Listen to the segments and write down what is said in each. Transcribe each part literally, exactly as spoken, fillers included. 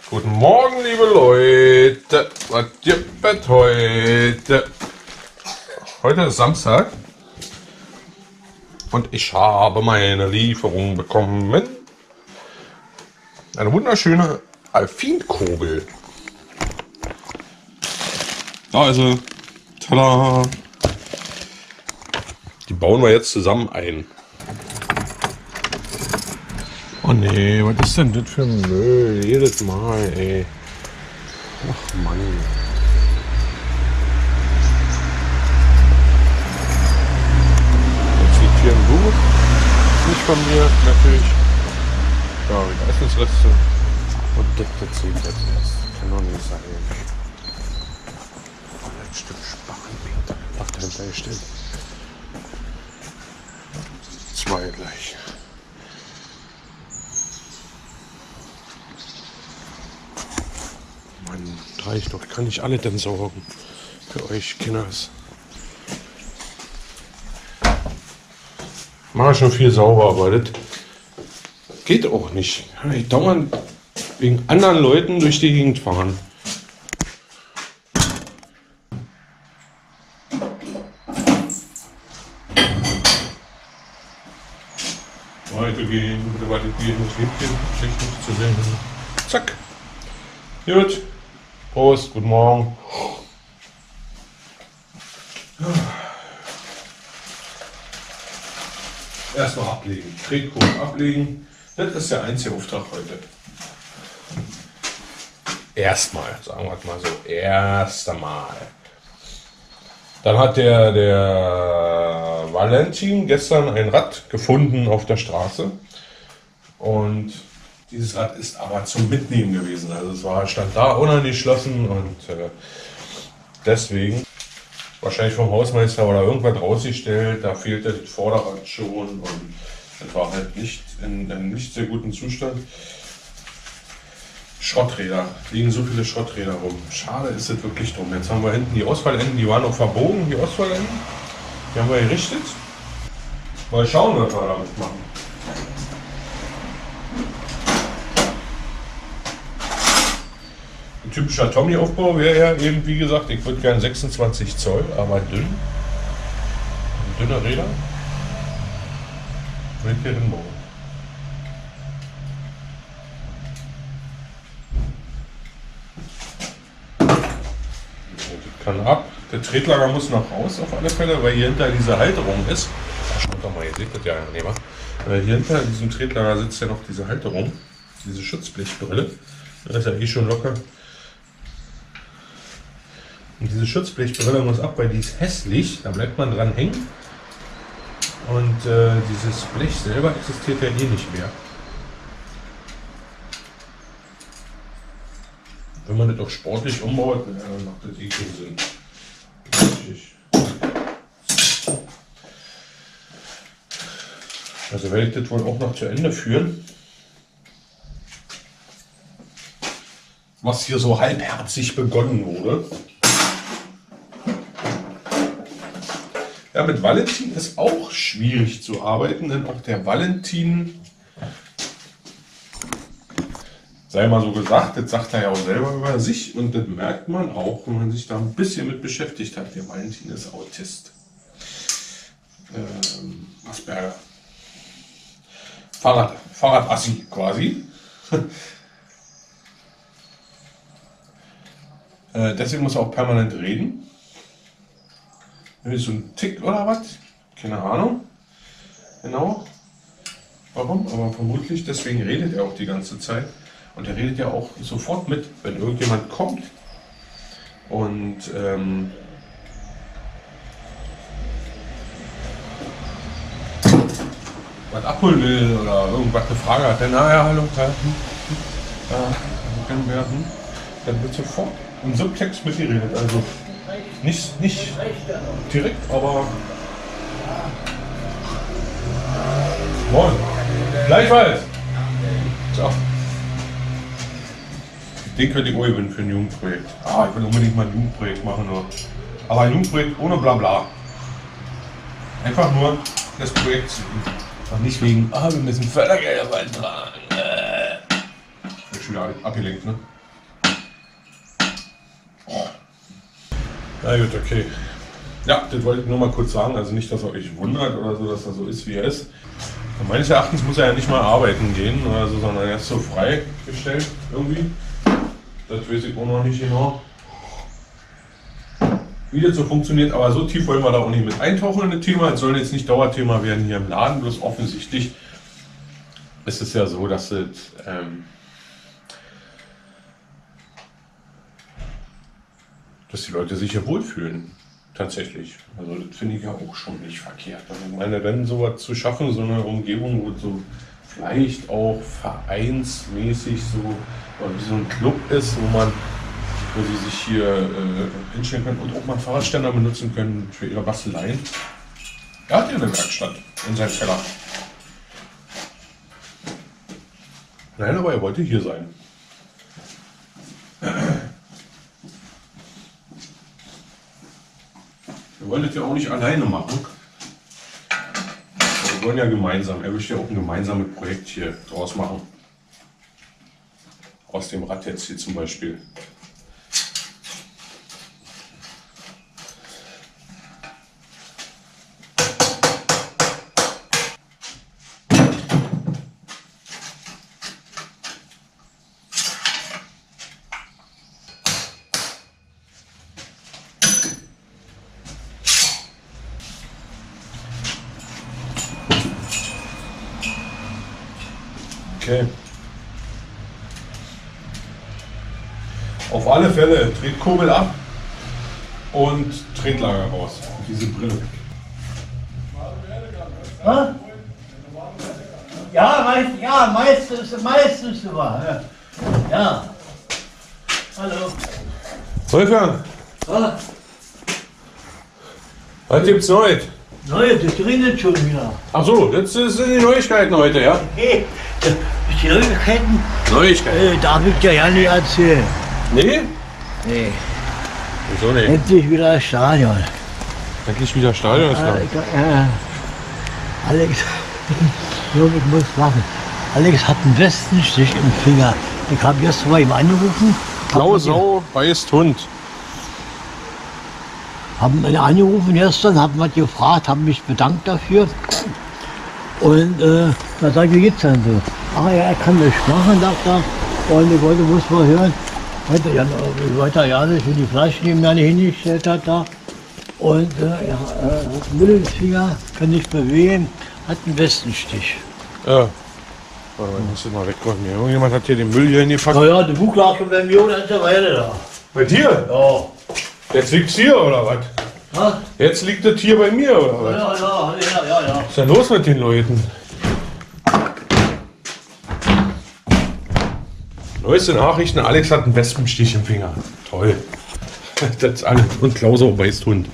Guten Morgen, liebe Leute. Was gibt es heute? Heute ist Samstag und ich habe meine Lieferung bekommen. Eine wunderschöne Alpin-Kugel. Da also, tada! Die bauen wir jetzt zusammen ein. Oh nee, was ist denn das für ein Müll? Jedes Mal, ey. Ach Mann. Jetzt liegt hier ein Buch. Nicht von mir, natürlich. Ja, die Essensreste. Und das, das sieht jetzt erst. Kann doch nicht sein. Oh, das Stück Sparrenmeter. Ach, dahinter gestellt. Zwei gleich. Mann, reicht doch. Kann ich alle denn sorgen? Für euch Kinders. Mach schon viel sauber, aber das geht auch nicht. Ich dauernd wegen anderen Leuten durch die Gegend fahren. Weitergehen, bitte weitergehen, das lebt hier, schlecht nicht zu sehen. Zack. Gut. Prost, guten Morgen. Erstmal ablegen. Tretkuchen ablegen. Das ist der einzige Auftrag heute. Erstmal, sagen wir mal so. Erst einmal. Dann hat der, der Valentin gestern ein Rad gefunden auf der Straße. Und dieses Rad ist aber zum Mitnehmen gewesen. Also es war, stand da unangeschlossen und äh, deswegen wahrscheinlich vom Hausmeister oder irgendwas rausgestellt. Da fehlte das Vorderrad schon und das war halt nicht in einem nicht sehr guten Zustand. Schrotträder, liegen so viele Schrotträder rum. Schade ist es wirklich drum. Jetzt haben wir hinten die Ausfallenden, die waren noch verbogen, die Ausfallenden. Die haben wir gerichtet. Mal schauen, was wir damit machen. Ein typischer Tommy-Aufbau wäre ja eben, wie gesagt, ich würde gerne sechsundzwanzig Zoll, aber dünn. Dünne Räder. Will ich hier hinbauen. Kann ab. Der Tretlager muss noch raus auf alle Fälle, weil hier hinter diese Halterung ist. Ach, schaut doch mal, ihr seht das ja nicht mehr. Weil hier hinter in diesem Tretlager sitzt ja noch diese Halterung, diese Schutzblechbrille. Da ist ja eh schon locker. Und diese Schutzblechbrille muss ab, weil die ist hässlich. Da bleibt man dran hängen. Und äh, dieses Blech selber existiert ja eh nicht mehr. Wenn man das auch sportlich umbaut, dann macht das eh keinen Sinn. Richtig. Also werde ich das wohl auch noch zu Ende führen. Was hier so halbherzig begonnen wurde. Ja, mit Valentin ist auch schwierig zu arbeiten, denn auch der Valentin, sei mal so gesagt, das sagt er ja auch selber über sich und das merkt man auch, wenn man sich da ein bisschen mit beschäftigt hat. Der Valentin ist Autist. Ähm, Asperger. Fahrrad, Fahrradassi quasi. äh, deswegen muss er auch permanent reden. Ist so ein Tick oder was? Keine Ahnung. Genau. Warum? Aber vermutlich deswegen redet er auch die ganze Zeit. Und er redet ja auch sofort mit, wenn irgendjemand kommt und ähm, was abholen will oder irgendwas eine Frage hat, dann, na ja, hallo, ja, hm, hm, ja, können wir, hm, dann wird sofort im Subtext mit dir redet. Also nicht, nicht direkt, aber moin. Gleichfalls. So. Den könnte ich auch gewinnen für ein Jugendprojekt. Ah, ich will unbedingt mal ein Jugendprojekt machen. Nur. Aber ein Jugendprojekt ohne Blabla. Einfach nur das Projekt zu üben. Und nicht wegen, ah, wir müssen Fördergelder beantragen. Äh. Ich bin schon wieder abgelenkt, ne? Na gut, okay. Ja, das wollte ich nur mal kurz sagen. Also nicht, dass ihr euch wundert oder so, dass er so ist, wie er ist. Meines Erachtens muss er ja nicht mal arbeiten gehen oder so, sondern er ist so freigestellt irgendwie. Das weiß ich auch noch nicht genau, wie das so funktioniert. Aber so tief wollen wir da auch nicht mit eintauchen in das Thema. Es soll jetzt nicht Dauerthema werden hier im Laden, bloß offensichtlich ist es ja so, dass es ähm, dass die Leute sich hier wohlfühlen. Tatsächlich. Also das finde ich ja auch schon nicht verkehrt. Also ich meine, dann sowas zu schaffen, so eine Umgebung, wo so vielleicht auch vereinsmäßig so, oder wie so ein Club ist, wo man, wo sie sich hier äh, hinstellen können und auch mal einen Fahrradständer benutzen können für ihre Basteleien. Er hat hier eine Werkstatt in seinem Keller. Nein, aber er wollte hier sein. Wir wollen das ja auch nicht alleine machen. Wir wollen ja gemeinsam. Er möchte ja auch ein gemeinsames Projekt hier draus machen. Aus dem Rad jetzt hier zum Beispiel. Okay. Auf alle Fälle Tretkurbel ab und Tretlager raus. Und diese Brille. Was? Ja, meist, ja, meistens, meistens sogar. Ja. Ja. Hallo. Wolfgang, Was? was gibt's Neues? Neue, das regnet schon wieder. Ach so, das sind die Neuigkeiten heute, ja? Okay. Die Neuigkeiten Neuigkeiten? äh, darf ich dir ja nicht erzählen. Nee? Nee. Wieso nicht? Endlich wieder das Stadion. Endlich wieder Stadion ist Äh, da. ich, äh, Alex, Junge, ich muss lachen. Alex hat einen Westenstich im Finger. Ich habe gestern bei ihm angerufen. Blaue Sau beißt Hund. Haben ihn angerufen gestern, haben was gefragt, haben mich bedankt dafür. Und äh, da sage ich, wie geht's denn so? Ach ja, er kann das machen, sagt er. Und ich wollte, muss mal hören. Heute, ja, ich wollte ja nicht, wie die Flaschen, die mir hingestellt hat da. Und äh, ja, äh, hat Mittelfinger, kann nicht bewegen, hat einen Westenstich. Ja. Warte mal, ich muss das mal wegräumen hier. Irgendjemand hat hier den Müll hier hingepackt. Na ja, der Buch lag schon bei mir und ist eine Weile da. Bei dir? Ja. Jetzt liegt's hier oder was? Was? Jetzt liegt das hier bei mir oder was? Ja, ja, ja, ja, ja. Was ist denn los mit den Leuten? Neueste Nachrichten, Alex hat einen Wespenstich im Finger. Toll. Das ist alles. Und Klausau beißt Hund.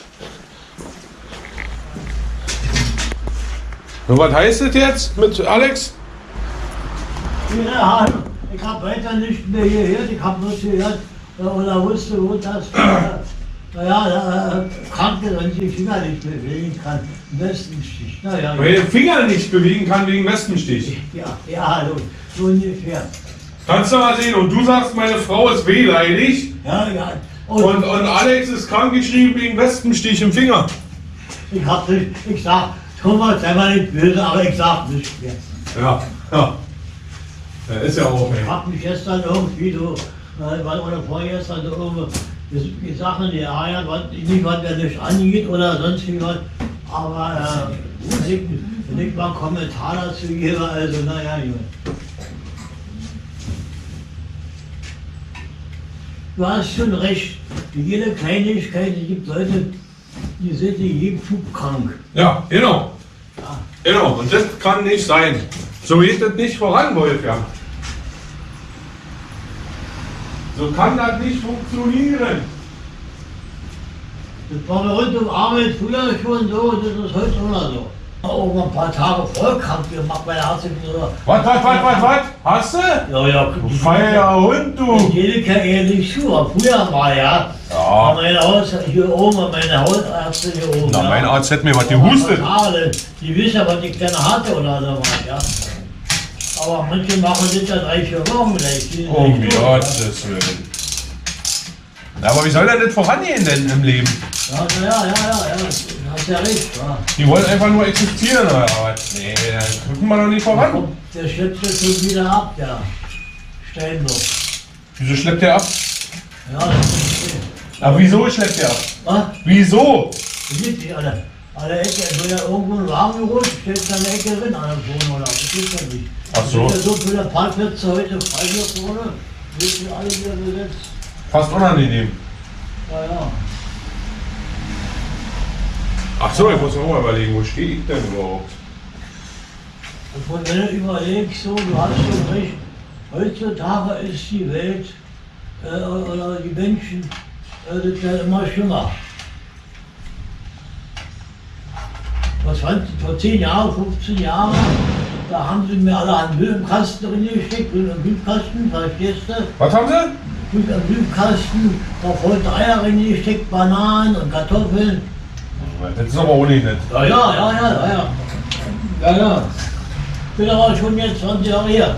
Und was heißt das jetzt mit Alex? Keine Ahnung. Ich habe weiter nicht mehr gehört, ich habe nur gehört, äh, oder wusste, wo das äh, naja, äh, krank ist und die Finger nicht bewegen kann. Im Westenstich. Naja, Weil er den Finger nicht bewegen kann wegen Wespenstich. ja, ja, hallo, so ungefähr. Kannst du mal sehen. Und du sagst, meine Frau ist wehleidig. Ja, ja. Und, und Alex ist krankgeschrieben wegen Wespenstich im Finger. Ich hab nicht, ich sag, Thomas, sei mal nicht böse, aber ich sag nicht jetzt. Ja, ja. Ja, ist ja auch, Ich ey. hab mich gestern irgendwie so, äh, oder vorgestern so irgendwie die, die Sachen, die Eier, was, nicht was mir nicht angeht oder sonst wie was, aber äh, wenn, ich, wenn ich mal einen Kommentar dazu gebe, also naja, gut. Du hast schon recht, für jede Kleinigkeit, es gibt Leute, die sind in jedem Schub krank. Ja, genau. Ja. Genau. Und das kann nicht sein. So geht das nicht voran, Wolfgang. So kann das nicht funktionieren. Das war bei uns im Arbeit früher schon so, das ist heute auch noch so. Auch mal ein paar Tage voll krank gemacht, meine Arzt so. Was, was, was, was, was? Hast du? Ja, ja, Du feier Hund, du. jede kann ehrlich zu, aber früher mal, ja. Ja. Meine Haus hier oben, meine Hausärzte hier oben. Na, ja. mein Arzt hat mir was gehustet. Haare, die wissen, was ich gerne hatte oder so was, ja. Aber manche machen das ja drei, vier Wochen gleich. Die sind Um nicht tot, Gottes Willen. Ja, aber wie soll denn das vorangehen denn im Leben? Ja, ja, ja, ja, ja, du hast ja recht. Ja. Die wollen einfach nur existieren, oder was? Nee, da drücken wir doch nicht voran. Der schleppt jetzt schon wieder ab, der Steinblock. Wieso schleppt der ab? Ja, das ist okay. Aber wieso schleppt der ab? Was? Wieso? Das ist die, an der, an der Ecke, wenn er irgendwo ein Wagen geholt, steht an der Ecke drin, an der Wohnung, oder? Das ist ja nicht. Ach so. Das ist ja so viele Parkplätze heute frei hier vorne, sind die alle wieder besetzt. Fast unangenehm. Ja, ja. Ach so, ich muss mir auch mal überlegen, wo stehe ich denn überhaupt? Und wenn du überlegst, so, du hast schon recht, heutzutage ist die Welt äh, oder die Menschen, äh, das ist ja immer schlimmer. Vor, zwanzig, vor zehn Jahren, fünfzehn Jahren, da haben sie mir alle einen Müll im Kasten drin gesteckt, Müll im Briefkasten, verstehst du? Was haben sie? Müll im Briefkasten, da voll Eier reingesteckt, Bananen und Kartoffeln. Das ist aber auch nicht nett. Ja, ja, ja, ja, ja, ja. Ja, ja. Ich bin aber schon jetzt zwanzig Jahre her.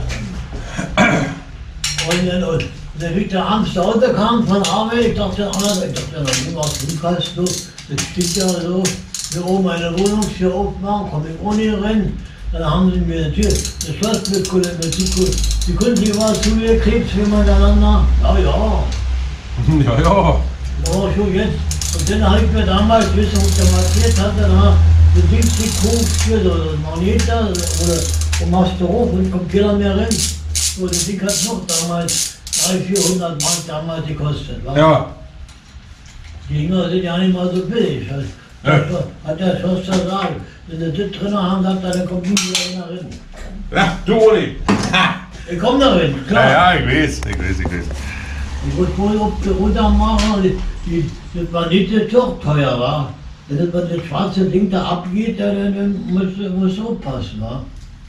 Und dann, und dann wie ich da abends nach Hause kam von Arbeit, ich dachte, ah, ich dachte, dann gehen wir aufs Briefkasten, das steht ja so, hier oben meine Wohnungstür aufmachen, komme ich ohne rein. Dann haben sie mir die Tür, das Schloss mit Kulimetik, die können sich was zugeklebt, wie miteinander. Ja, ja. Ja, ja. Ja, schon jetzt. Und dann habe ich mir damals, wissen, was der markiert hatte, da den Dings gekauft, hier so ein Magnet da, oder du machst du hoch und kommt keiner mehr rein. So, das Ding hat noch damals dreihundert, vierhundert Mark damals gekostet. Wa? Ja. Die Dinger sind ja nicht mal so billig. Halt. Ja. Hat der Förster gesagt, wenn sie das drin haben, sagt er, dann kommt nie wieder einer rein. Ja, du Uli. Ich komme da rein, klar. Ja, ja, ich weiß, ich weiß, ich weiß. Ich muss wohl auf die runter machen, die, die, das war nicht so teuer, wa? Wenn das, wenn das schwarze Ding da abgeht, dann, dann musst du musst du aufpassen, wa?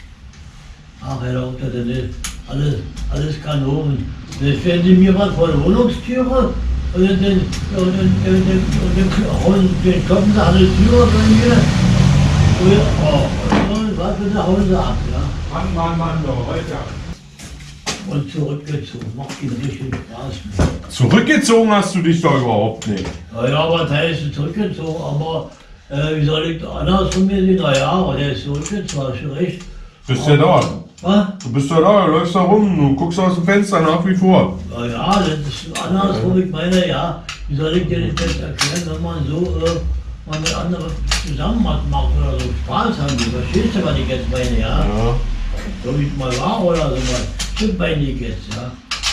Ach, Herr Doktor, das ist alles, alles Kanonen. Dann stellen Sie mir was vor der Wohnungstüre und dann, und dann, und dann, und dann, und dann kloppen Sie alle Türen bei mir. Und, oh, und was für nach Hause ab, ja? Mann, Mann, Mann, doch, weiter. Und zurückgezogen, macht Ihnen richtig Spaß. Zurückgezogen hast du dich doch überhaupt nicht. Ja, ja, was heißt zurückgezogen, aber äh, wie soll ich andersrum mir sehen? Na ja, aber der ist zurückgezogen, hast du recht. Bist ja da. Was? Du bist ja da, du läufst da rum, du guckst aus dem Fenster nach wie vor. Ja, ja, das ist andersrum, ich meine, ja, wie soll ich dir das jetzt erklären, wenn man so äh, mal mit anderen zusammen was macht oder so Spaß haben, du verstehst du, was ich jetzt meine, ja? Ja. So wie es mal war oder so was, stimmt meine ich jetzt, ja?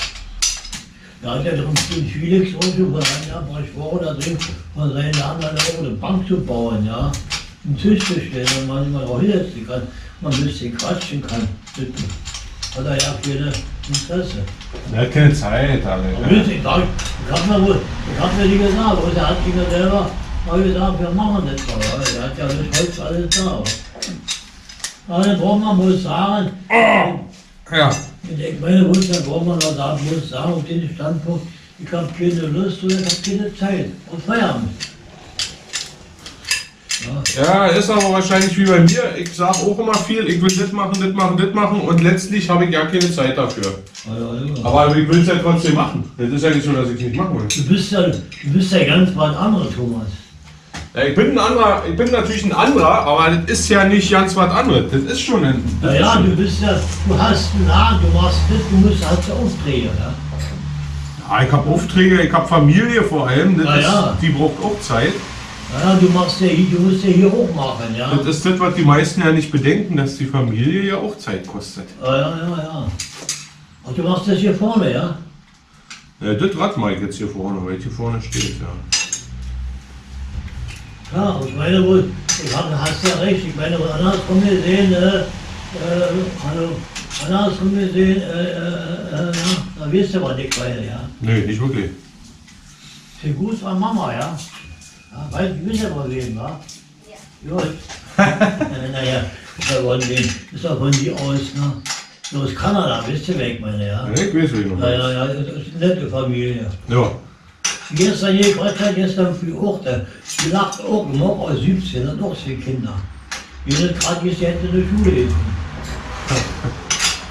Da hat er darum den Felix und von seinen versprochen, da drin von seinen anderen auch eine Bank zu bauen, ja? Einen Tisch zu stellen, wo man sich mal auch hinsetzen kann, man ein bisschen quatschen kann. Das hat er ja keine Interesse. Er hat keine Zeit, alle. Aber ich ich hab mir wohl, ich hab mir die gesagt, und er hat mir selber mal gesagt, wir machen das mal, ja? Er hat ja das Holz alles da. Aber dann braucht man wohl sagen, Ja. ich meine, Wunsch, dann braucht man noch sagen, muss sagen, auf den Standpunkt, ich habe keine Lust oder ich habe keine Zeit. Und Feierabend. Ja. Ja, ist aber wahrscheinlich wie bei mir. Ich sag auch immer viel, ich will das machen, das machen, das machen und letztlich habe ich gar keine Zeit dafür. Ja, ja, ja. Aber ich will es ja trotzdem machen. Das ist ja nicht so, dass ich es nicht machen will. Du bist ja, du bist ja ganz was anderes, Thomas. Ja, ich bin ein anderer, ich bin natürlich ein anderer, aber das ist ja nicht ganz was anderes. Das ist schon ein. Ja, ja, du bist ja, du hast einen Laden, du machst das, du musst halt Aufträge, ja. Ja, ich habe Aufträge, ich habe Familie vor allem, das Ja, ja. ist, die braucht auch Zeit. Ja, du machst ja hier, du musst ja hier hoch machen, ja. Das ist das, was die meisten ja nicht bedenken, dass die Familie ja auch Zeit kostet. Ja, ja, ja, ja. Und du machst das hier vorne, ja? Ja, das Rad mache ich jetzt hier vorne, weil es hier vorne steht, ja. Ja, und ich meine wohl, du hast ja recht, ich meine, andersrum gesehen, äh, äh, hallo, andersrum gesehen, äh, äh, äh, da wirst du aber nicht weiter, ja. Nee, nicht wirklich. Für gut war Mama, ja. Ja, weiß ich, wisst ja von wem, wa? Ja. Gut. äh, naja, ist ja von den, ist ja von die aus, ne? So aus Kanada, wisst ihr, wer ich meine, ja. Ja, ich weiß, wie noch. Ja, ja, ja, das ist eine nette Familie. Ja. Gestern hier, Gott sei Dank, gestern früh auch, der, die lacht auch, morgen aus siebzehn, hat auch zwei Kinder. Die sind gerade jetzt in der Schule gekommen.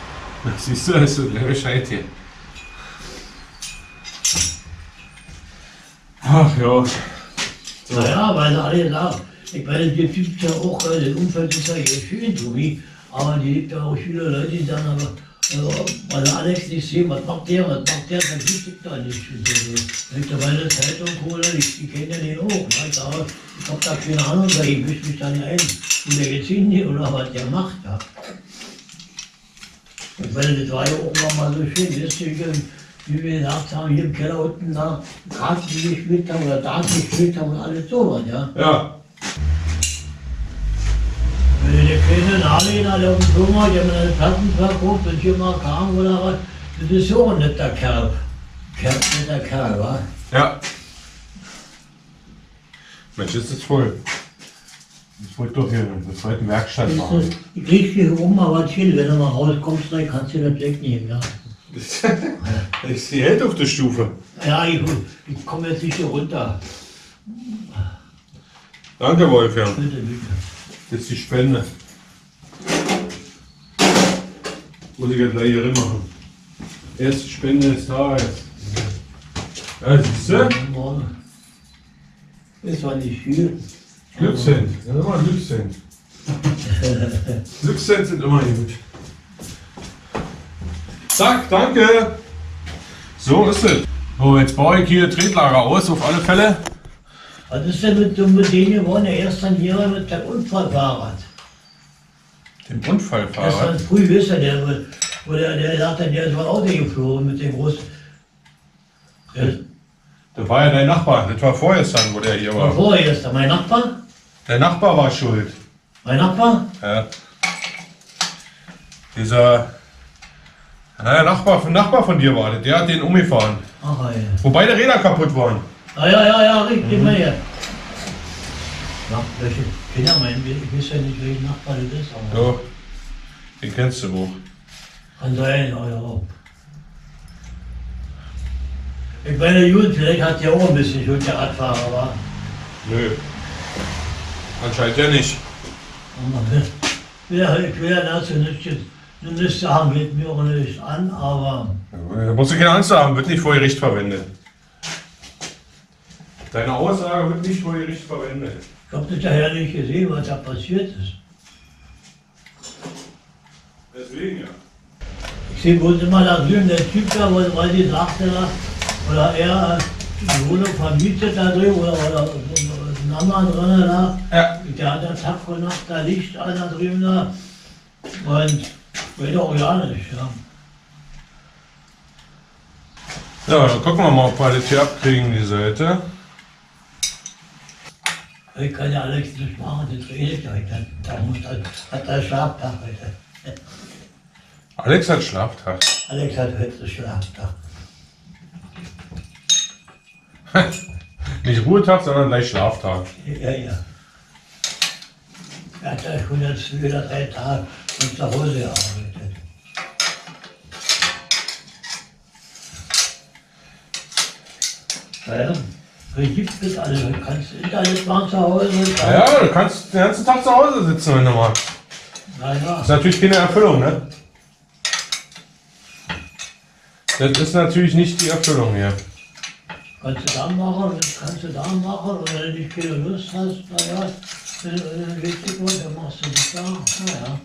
Siehst du, das ist der Bescheid hier. Ach ja. So. Naja, weil sie alle sagen, ich meine, hier gibt es ja auch, äh, der Unfall ist ja hier schön, Tobi, aber die gibt ja auch viele Leute, die sagen, aber, also, weil Alex nicht sehen, was macht der, was macht der, dann gibt es da nicht. Wenn ich da meine Zeitung hole, ich, die kennen ja den auch. Ich sage, ich hab da keine Ahnung, weil ich mische mich da nicht ein, wie der jetzt hingeht oder was der macht. Ja. Ich meine, das war ja auch mal so schön, deswegen, wie wir gesagt haben, hier im Keller unten da Karten gespielt haben oder Daten gespielt haben und alles sowas, ja. Ja. Wenn der kleine Nahleger, der auf dem Firma, der mir eine Platten verkauft und hier mal kam oder was, das ist so ein netter Kerl. Kerl, netter Kerl, wa? Ja. Mensch, ist das voll. Ich wollte doch hier eine zweite Werkstatt machen. Ich kriegst dich um, aber chill, wenn du mal rauskommst, dann kannst du das wegnehmen, ja. Ich die hält auf der Stufe. Ja, ich, ich komme jetzt nicht hier runter. Danke, Wolfgang. Bitte, bitte. Das ist die Spende. Muss ich jetzt gleich hier rein machen. Erste Spende ist da jetzt. Ja, siehst du? Das war nicht viel. Glückcent. Ja, immer Glückcent. Glückcent sind immer gut. Zack, danke. So ist es. So, jetzt baue ich hier Tretlager aus, auf alle Fälle. Was ist denn mit, mit denen geworden, der erst dann hier mit dem Unfallfahrrad? Dem Das Unfallfahrer? war früh, wisst ihr, der, wo der, der sagt, der ist mal Auto geflogen mit dem großen. Der Das war ja dein Nachbar. Das war vorgestern, wo der hier war war. vorgestern. Mein Nachbar? Der Nachbar war schuld. Mein Nachbar? Ja. Dieser. Naja, Nachbar, Nachbar von dir war das. Der hat den umgefahren. Ach ja. Wo beide Räder kaputt waren. Ah, ja, ja, ja, richtig, mhm. Mal ja, welche Kinder meinen, ich weiß ja nicht, welcher Nachbar das ist. Aber Ja, den kennst du wohl. kann sein, ja, ja. Ich meine, gut, vielleicht hat der auch ein bisschen Schuld, der Radfahrer, war. Nö. Anscheinend ja nicht. Ja, ich will ja dazu nicht, nicht sagen, geht mir auch nicht an, aber Da musst du keine Angst haben, wird nicht vor Gericht verwendet. Deine Aussage wird nicht vor Gericht verwendet. ich habe das daher nicht gesehen, was da passiert ist. Deswegen ja. Ich sehe bloß immer da drüben, der Typ da, weil weil die sagte, da, oder er die Wohnung vermietet da drüben, oder, oder ein anderer drin da, Ja. der hat da Tag und Nacht da Licht an da drüben da, und weiß auch gar nicht, ja. Ja, dann gucken wir mal, ob wir das hier abkriegen, die Seite. Ich kann ja Alex nicht machen, das redet ja heute. Da muss das, hat er Schlaftag heute. Alex hat Schlaftag. Alex hat heute Schlaftag. Nicht Ruhetag, sondern gleich Schlaftag. Ja, ja. Er hat ja schon jetzt wieder drei Tage von zu Hause gearbeitet. Ja, wie gibt es alles? Du kannst Internet machen zu Hause. Ja, ja, du kannst den ganzen Tag zu Hause sitzen, wenn du magst. Na ja. Das ist natürlich keine Erfüllung, ne? Das ist natürlich nicht die Erfüllung hier. Kannst du da machen, das kannst du da machen, und wenn du nicht keine Lust hast, naja, wenn du wichtig wird, dann machst du das da, naja.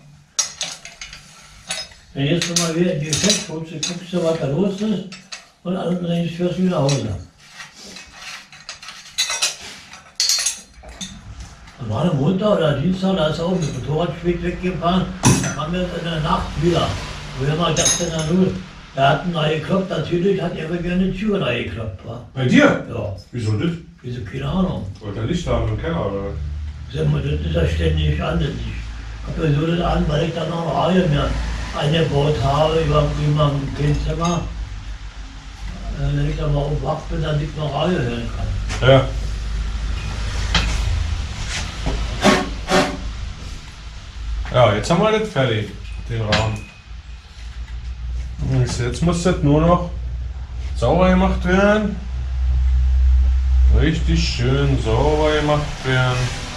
Wenn jetzt mal wieder in die Geschäft guckst, dann guckst du, was da los ist, und dann fährst du wieder nach Hause. Und war am Montag oder Dienstag, da ist auch mit dem Motorrad spät weggefahren, da kam wir in der Nacht wieder. Wo wir mal dachten, na nun, er hat einen geklopft, natürlich hat er aber gerne die Tür geklopft, wa? Bei dir? Ja, Wieso das? wieso, keine Ahnung. Wollte er Licht haben im Keller, oder? Sag mal, das ist ja ständig an. Ich habe ja so das an, weil ich dann noch Radio mir eingebaut habe über, über ein Kindzimmer. Äh, Wenn ich dann mal aufwach bin, dann nicht noch Radio hören kann. Ja. Ja, jetzt haben wir das fertig, den Rahmen. Jetzt muss das nur noch sauber gemacht werden. Richtig schön sauber gemacht werden.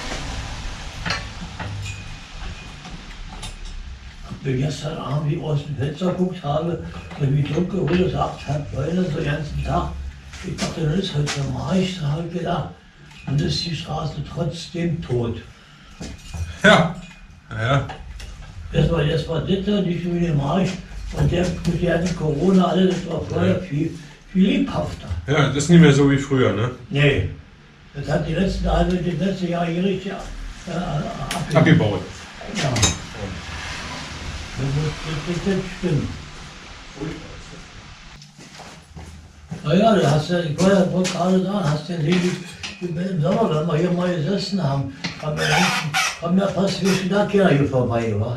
Als ich gestern Abend wie aus dem Fenster geguckt habe, und wie dunkel wurde es, acht, halb neun, so den ganzen Tag, Ich dachte, das ist halt der Marsch, da habe ich gedacht. Und ist die Straße trotzdem tot. Ja, ja. Das war, das war das da, die schöne Marsch. Und der, der hatte Corona, alles, das war vorher viel, viel lebhafter. Ja, das ist nicht mehr so wie früher, ne? Nee. Das hat die letzten, also die letzten Jahre hier richtig äh, abgebaut. Abgebaut. Ja. Das, das, das, das stimmt. Naja, du hast ja, ich wollte ja wohl gerade sagen, hast ja nicht, im Sommer, wenn wir hier mal gesessen haben, haben wir, haben wir fast zwischen der Kirche hier vorbei, wa?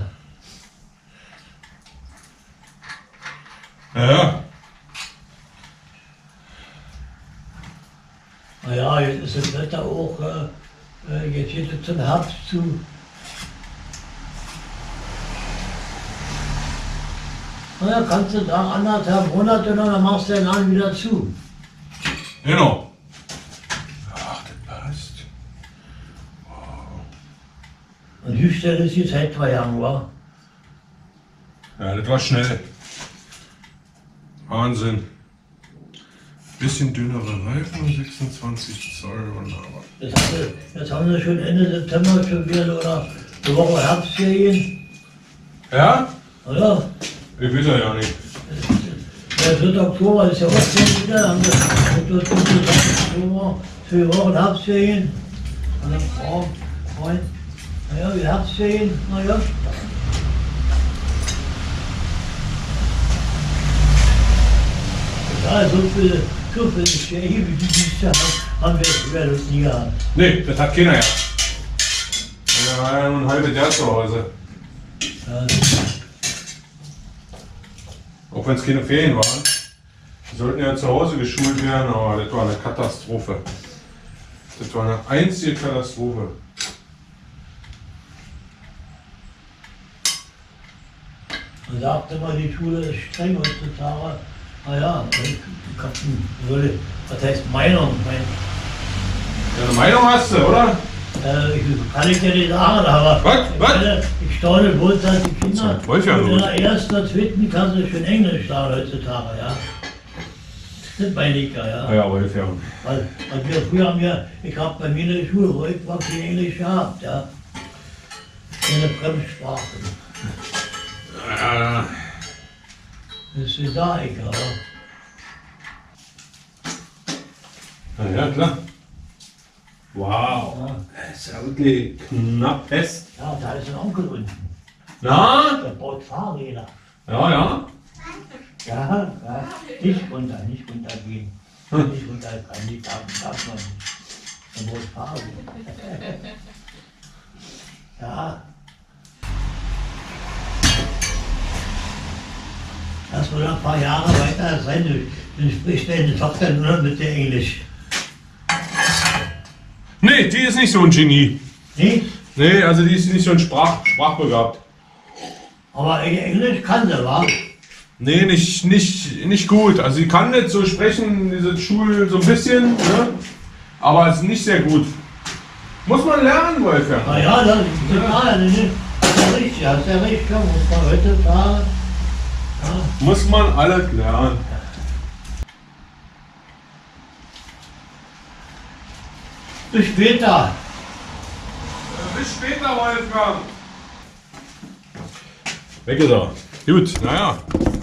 Ja. Naja, jetzt ist das Wetter auch, äh, jetzt geht es zum Herbst zu. Na ja, kannst du da anderthalb Monate noch, dann machst du den Laden wieder zu. Genau. Ach, das passt. Wow. Und wie schnell ist die Zeit vergangen, wa? Ja, das war schnell. Wahnsinn. Bisschen dünnere Reifen, sechsundzwanzig Zoll und aber. Jetzt haben, wir, jetzt haben wir schon Ende September schon wieder oder eine Woche Herbstferien. Ja? Oder? Ich weiß ja nicht. Der dritte Oktober ist ja auch schon wieder. Dann haben wir dritte Oktober, zwei Wochen Herbstferien. Und dann Frau, Freund, naja, die Herbstferien, naja. Ja, so viele, so viele Ferien wie dieses Jahr haben wir früher noch nie gehabt. Nee, das hat keiner ja. Wir waren ja nur ein halbes Jahr zu Hause. Ja, Auch wenn es keine Ferien waren. Die sollten ja zu Hause geschult werden, aber das war eine Katastrophe. Das war eine einzige Katastrophe. man sagt immer, die Schule ist streng heutzutage. Naja, was heißt Meinung? Mein, Ja, eine Meinung hast du, oder? äh, ich, kann ich dir nicht sagen, aber Was? ich, Was? meine, ich staune bloß, dass die Kinder Das weiß ich ja in nicht. der ersten oder zweiten Klasse schon Englisch lernen heutzutage. Ja. Das meine ich ja. ja. Ja, Wolf, ja. Weil, weil wir früher haben ja, ich habe bei mir in der Schule heute war kein Englisch gehabt. Ja. Keine Fremdsprache. Ja. Das ist da egal. Na ja, klar. Wow. Ja. Das ist ja wirklich knapp fest. Ja, da ist ein Onkel unten. Na? Der baut Fahrräder. Ja, ja. Ja, ja. Nicht runter, nicht runtergehen. Hm. Nicht runtergehen, nicht darf, darf man nicht. Der baut Fahrräder. Ja. Lass mal ein paar Jahre weiter sein, dann spricht deine Tochter nur noch mit der Englisch. Nee, die ist nicht so ein Genie. Nicht? Nee, also die ist nicht so ein Sprach, sprachbegabt. Aber Englisch kann sie, wa? Nee, nicht, nicht, nicht gut. Also sie kann nicht so sprechen, diese Schule so ein bisschen, ne? Aber es ist nicht sehr gut. Muss man lernen, Wolfgang. Na ja, das ist ja, das ist ja richtig, das ist ja richtig, da muss man heutzutage. Ja. Muss man alles lernen. Bis später. Bis später, Wolfgang. Weg ist er. Gut, naja.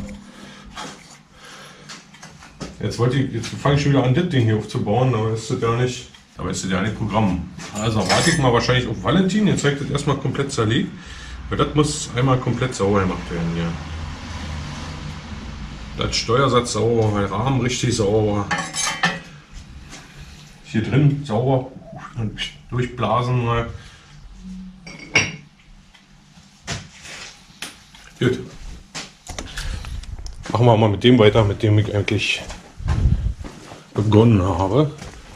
Jetzt wollte ich, jetzt fange ich schon wieder an, das Ding hier aufzubauen, aber ist das ja nicht, aber ist das ja nicht Programm. Also warte ich mal wahrscheinlich auf Valentin, jetzt zeigt das erstmal komplett zerlegt, weil das muss einmal komplett sauber gemacht werden hier. Das Steuersatz sauber, der Rahmen richtig sauber. Hier drin sauber durchblasen mal. Gut. Machen wir mal mit dem weiter, mit dem ich eigentlich begonnen habe.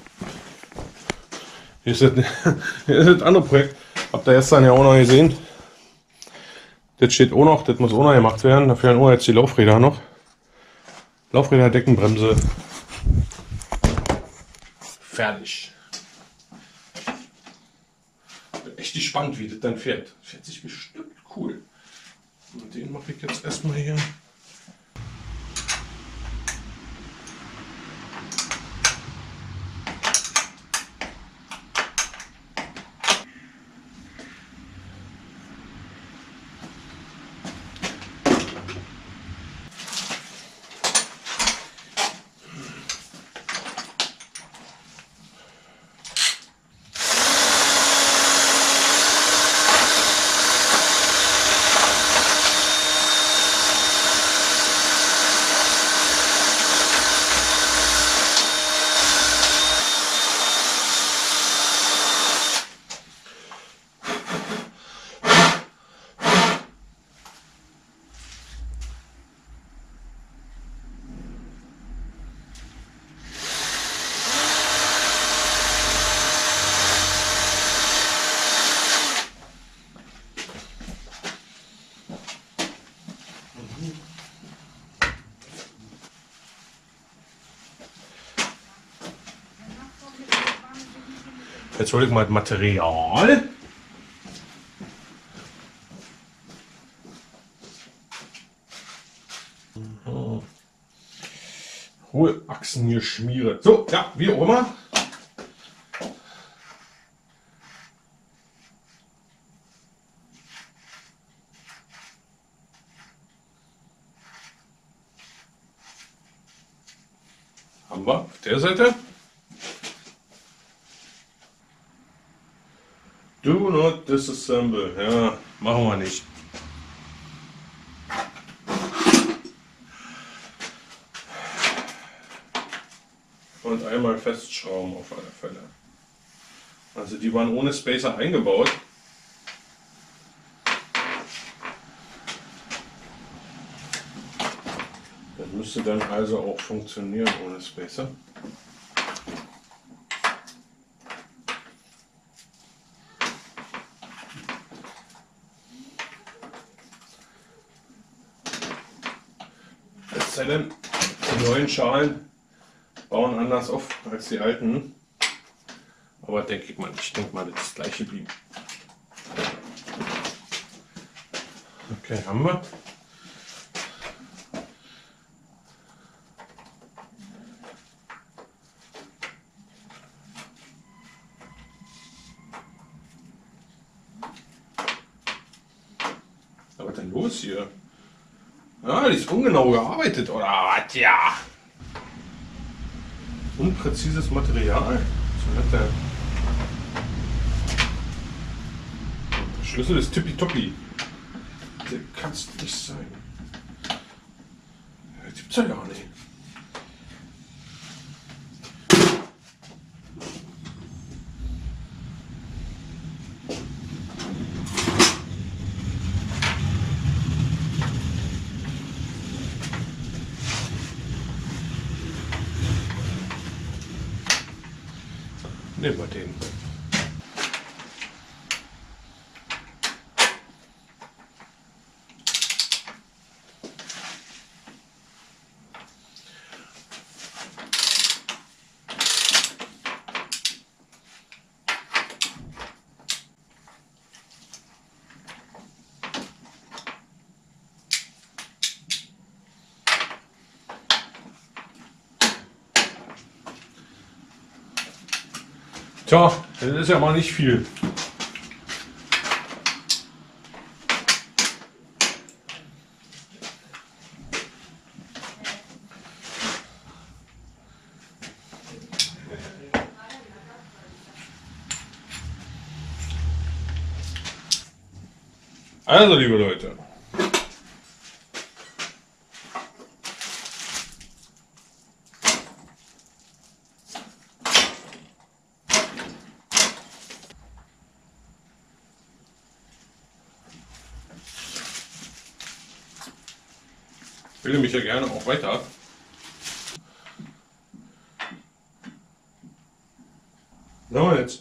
Hier ist das, hier ist das andere Projekt. Habt ihr gestern ja auch noch gesehen. Das steht auch noch, das muss auch noch gemacht werden. Da fehlen auch jetzt die Laufräder noch. Laufräder, Deckenbremse. Fertig. Bin echt gespannt, wie das dann fährt. Fährt sich bestimmt cool. Und den mache ich jetzt erstmal hier. Jetzt hole ich mal das Material. Hohe Achsen hier schmiere. So, ja, wie auch immer. Haben wir auf der Seite. Do not disassemble. Ja, machen wir nicht. Und einmal festschrauben auf alle Fälle. Also die waren ohne Spacer eingebaut. Das müsste dann also auch funktionieren ohne Spacer. Es sei denn, die neuen Schalen bauen anders auf als die alten. Aber denke ich mal, ich denke mal, das ist das gleiche blieb. Okay, haben wir. Was ist denn los hier? Ah, die ist ungenau gearbeitet, oder was? Ja. Unpräzises Material. So hat der, der Schlüssel ist tippitoppi. Der kann es nicht sein. Das gibt's ja gar nicht. Nehmen wir den. Tja, das ist ja mal nicht viel. Also, liebe Leute. Ich will mich ja gerne auch weiter. Na jetzt.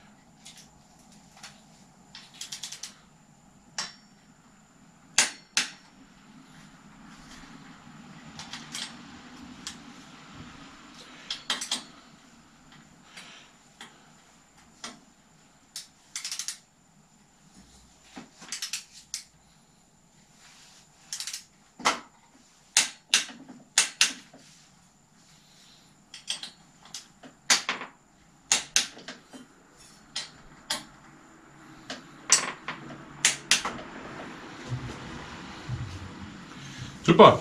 Super.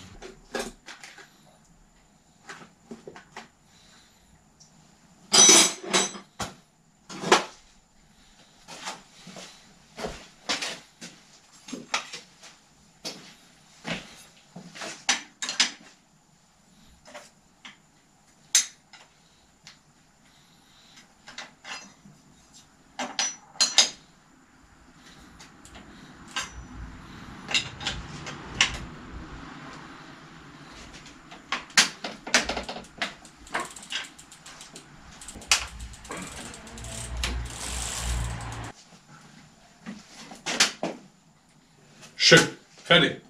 Schön. Fertig.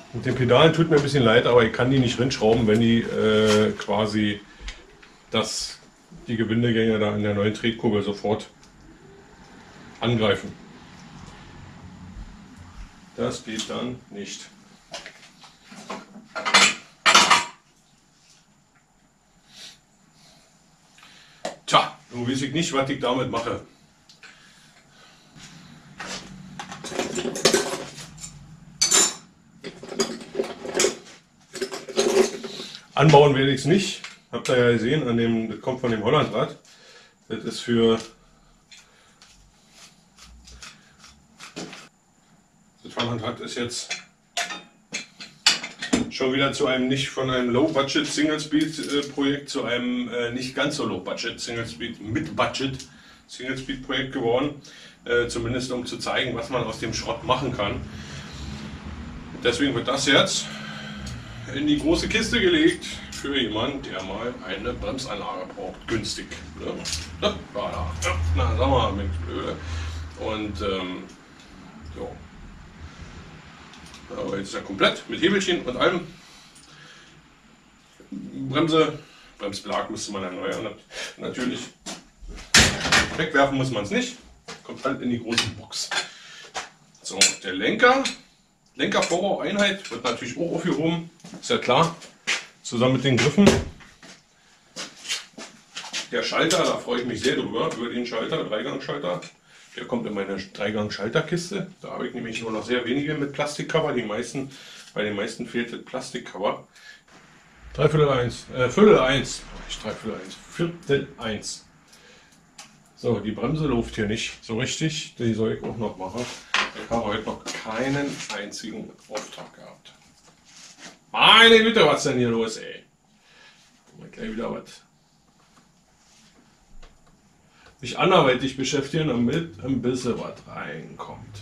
Mit den Pedalen tut mir ein bisschen leid, aber ich kann die nicht rinschrauben, wenn die äh, quasi das, die Gewindegänge da in der neuen Tretkurbel sofort angreifen. Das geht dann nicht. Tja, nun weiß ich nicht, was ich damit mache. Anbauen werde ich es nicht. Habt ihr ja gesehen, an dem, das kommt von dem Hollandrad. Das ist für das Hollandrad ist jetzt schon wieder zu einem nicht von einem Low-Budget Single-Speed-Projekt zu einem äh, nicht ganz so Low-Budget Single-Speed mit Budget Single-Speed-Projekt geworden. Äh, zumindest um zu zeigen, was man aus dem Schrott machen kann. Deswegen wird das jetzt in die große Kiste gelegt für jemanden, der mal eine Bremsanlage braucht, günstig. Ne? Ja, voilà. Na, sag mal, Mensch, blöde. Und ähm, so. Aber jetzt ist er komplett mit Hebelchen und allem. Bremse, Bremsbelag müsste man erneuern. Natürlich. Wegwerfen muss man es nicht. Kommt halt in die große Box. So, der Lenker. Lenkervorbaueinheit wird natürlich auch aufgehoben, ist ja klar, zusammen mit den Griffen. Der Schalter, da freue ich mich sehr drüber, über den Schalter, Dreigangschalter. Der kommt in meine Dreigang-Schalterkiste. Da habe ich nämlich nur noch sehr wenige mit Plastikcover, die meisten, bei den meisten fehlt das Plastikcover. Dreiviertel eins, äh, Viertel eins, nicht Dreiviertel eins, Viertel eins. So, die Bremse läuft hier nicht so richtig, die soll ich auch noch machen. Ich habe heute noch keinen einzigen Auftrag gehabt. Meine Güte, was ist denn hier los, ey? Mal gleich wieder was. Sich anderweitig beschäftigen, damit ein bisschen was reinkommt.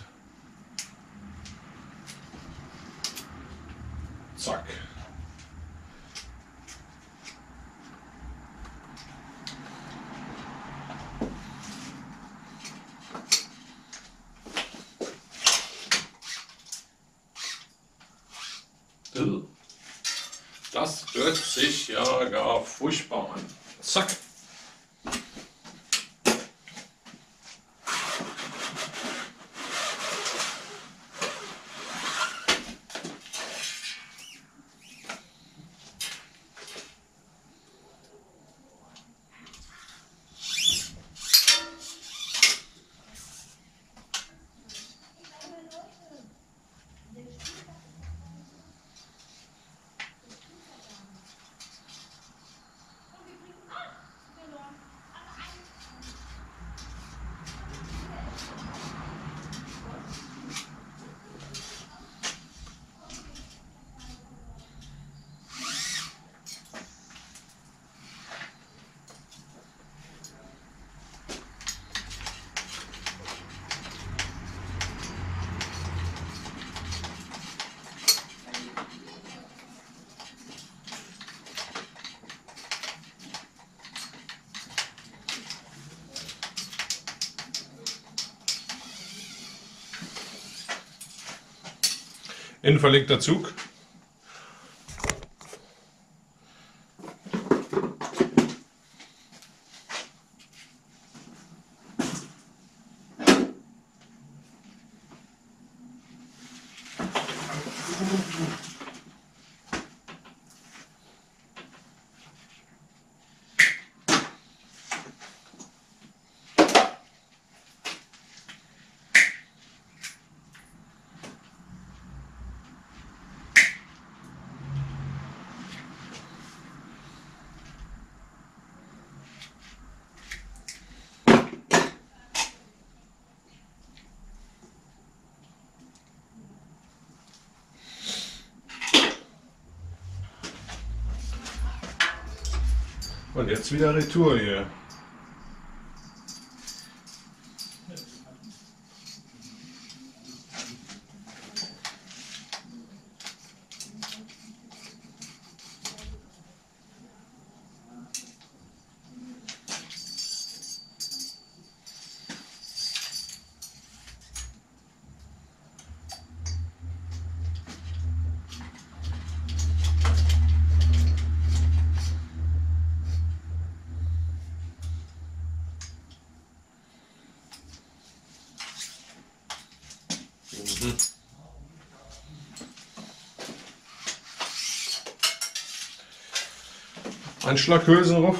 Zack. Das hört sich ja gar furchtbar an. Zack. Innenverlegter Zug. Und jetzt wieder Retour hier. Anschlaghülsen drauf.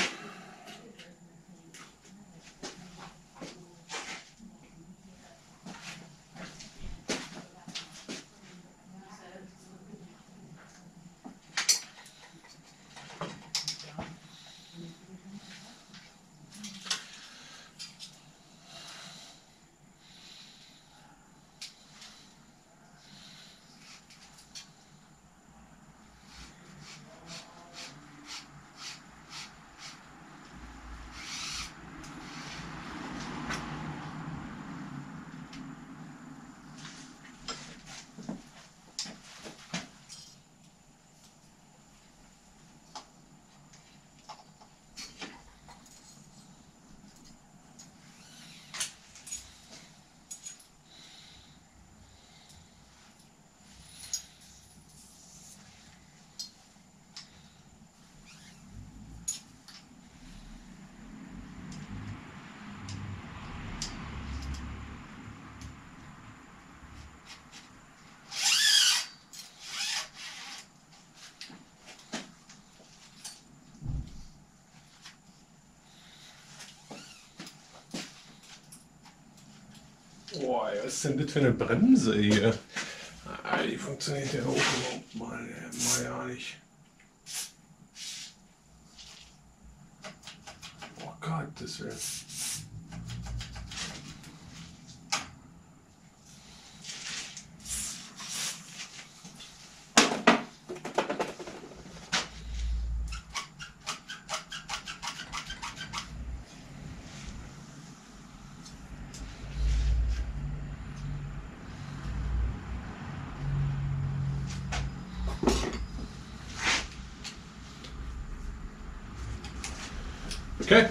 Boah, was ist denn das für eine Bremse hier? Ah, die funktioniert ja auch überhaupt mal, mal ja nicht. Oh Gott, das wäre... Okay.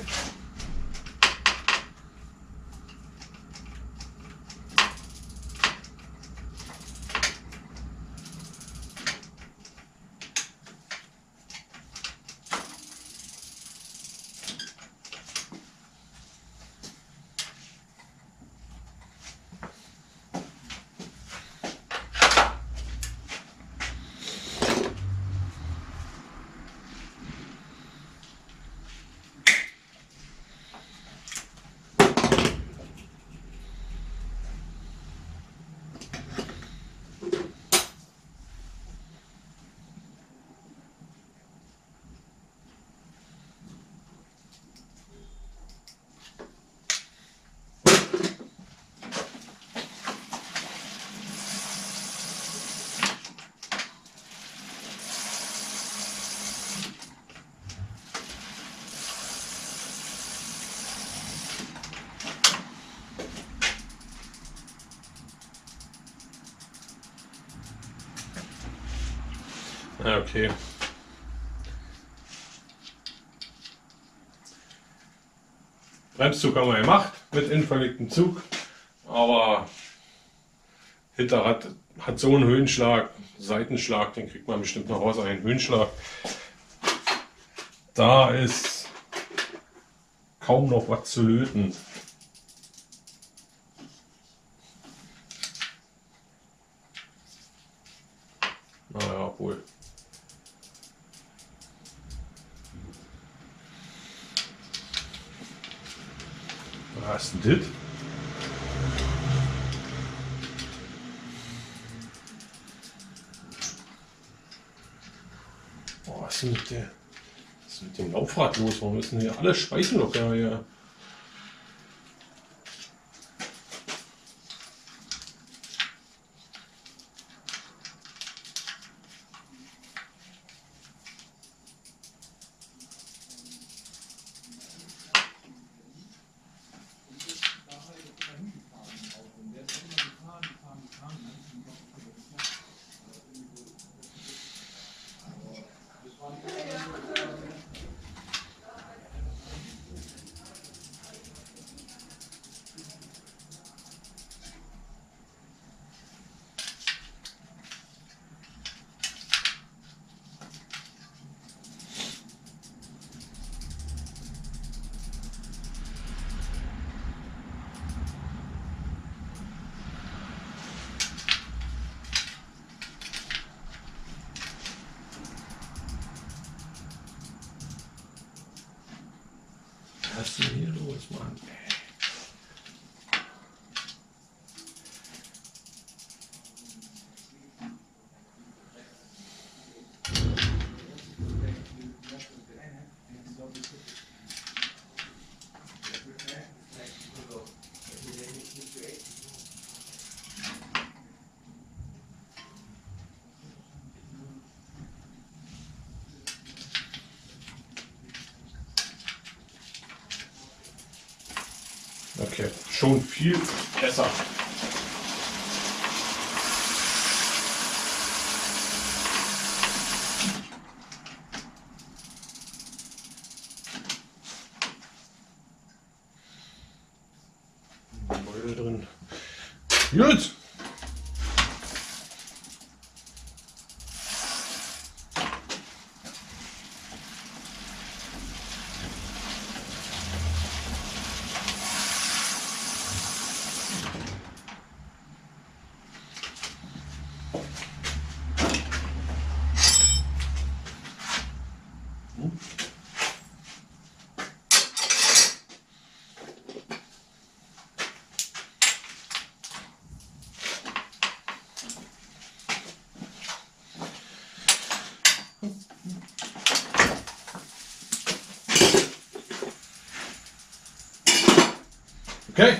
Okay. Bremszug haben wir gemacht mit innenverlegtem Zug, aber Hinterrad hat so einen Höhenschlag, Seitenschlag, den kriegt man bestimmt noch raus, einen Höhenschlag. Da ist kaum noch was zu löten. Naja, wohl. Was ist denn das? Oh, was ist denn mit, der, was ist mit dem Laufrad los? Warum müssen hier alle Speichenlocker hier? Okay, schon viel besser. Beutel drin. Gut. Okay.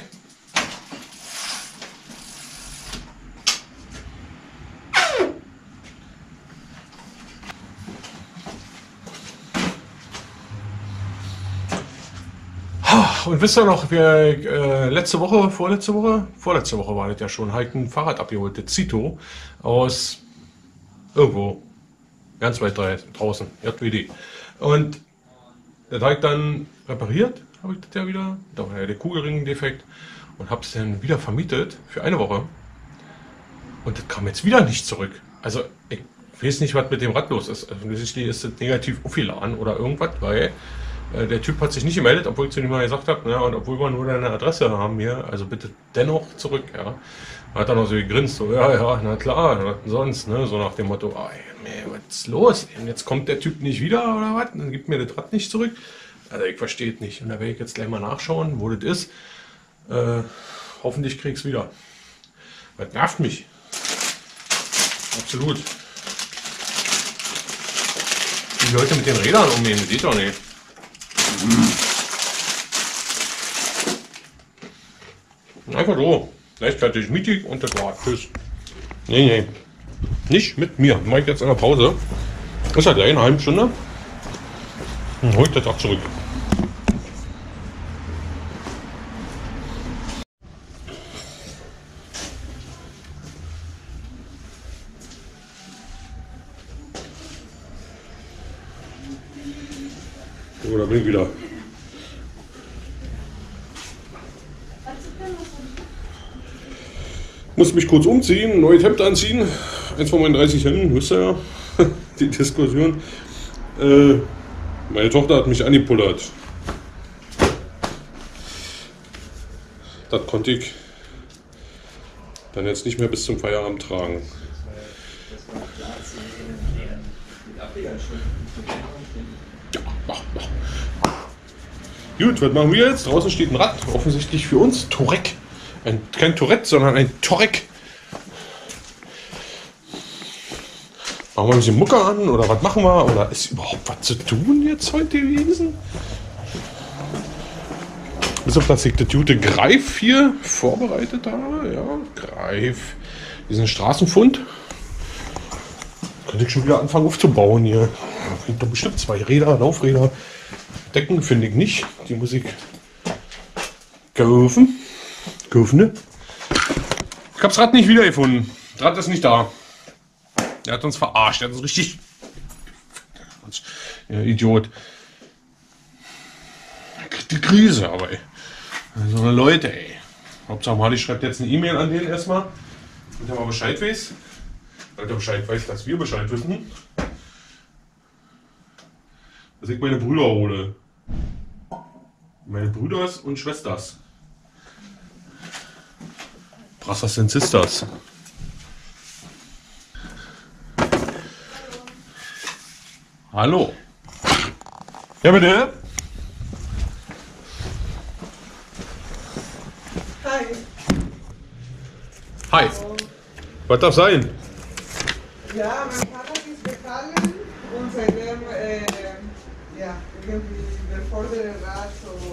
Und wisst ihr noch, wir äh, letzte Woche, vorletzte Woche, vorletzte Woche war das ja schon, halt ein Fahrrad abgeholt, der Zito aus irgendwo, ganz weit draußen, J W D. Und der Teig dann repariert, habe ich das ja wieder, da war ja der Kugelring defekt und habe es dann wieder vermietet für eine Woche. Und das kam jetzt wieder nicht zurück. Also ich weiß nicht, was mit dem Rad los ist. Offensichtlich ist es negativ aufgeladen oder irgendwas, weil äh, der Typ hat sich nicht gemeldet, obwohl ich zu ihm mal gesagt habe, ja, und obwohl wir nur deine Adresse haben hier, also bitte dennoch zurück. Ja. Hat dann auch so gegrinst, so, ja, ja, na klar, was denn sonst, ne? So nach dem Motto, oh, ey, was ist los? Und jetzt kommt der Typ nicht wieder oder was? Dann gibt mir das Rad nicht zurück. Also ich verstehe es nicht. Und da werde ich jetzt gleich mal nachschauen, wo das ist. Äh, hoffentlich krieg ich es wieder. Das nervt mich. Absolut. Die Leute mit den Rädern umgehen, das geht doch nicht. Einfach so. Leichtfertig, mittig und das war. Tschüss. Nee, nee. Nicht mit mir. Mach ich jetzt in der Pause. Ist ja gleich eine halbe Stunde. Dann hol ich das auch zurück. So, da bin ich wieder. Muss mich kurz umziehen, neues Hemd anziehen. eins von meinen dreißig Händen, wisst ihr ja, die Diskussion. Äh, meine Tochter hat mich angepullert. Das konnte ich dann jetzt nicht mehr bis zum Feierabend tragen. Ja, ja, ja. Gut, was machen wir jetzt? Draußen steht ein Rad, offensichtlich für uns. Touareg. Ein, kein Tourette, sondern ein Touareg. Machen wir ein bisschen Mucke an oder was machen wir? Oder ist überhaupt was zu tun jetzt heute gewesen? Bis auf dass ich das gute Greif hier vorbereitet habe. Ja, Greif. Diesen Straßenfund. Könnte ich schon wieder anfangen aufzubauen hier. Da sind doch bestimmt zwei Räder, Laufräder. Decken finde ich nicht. Die muss ich kaufen. Kaufen, ne? Ich hab's Rad nicht wiedergefunden. Das Rad ist nicht da. Der hat uns verarscht. Der hat uns richtig... Ja, Idiot. Die Krise, aber ey. So eine Leute, ey. Hauptsache Marli schreibt jetzt eine E-Mail an den erstmal. Damit er mal Bescheid weiß. Damit er Bescheid weiß, dass wir Bescheid wissen. Dass ich meine Brüder hole. Meine Brüders und Schwesters. Brothers and Sisters. Hallo. Ja, bitte. Hi. Hi. Was darf sein? Ja, mein Vater ist gefallen und seitdem, äh, ja, irgendwie der vordere Rad so.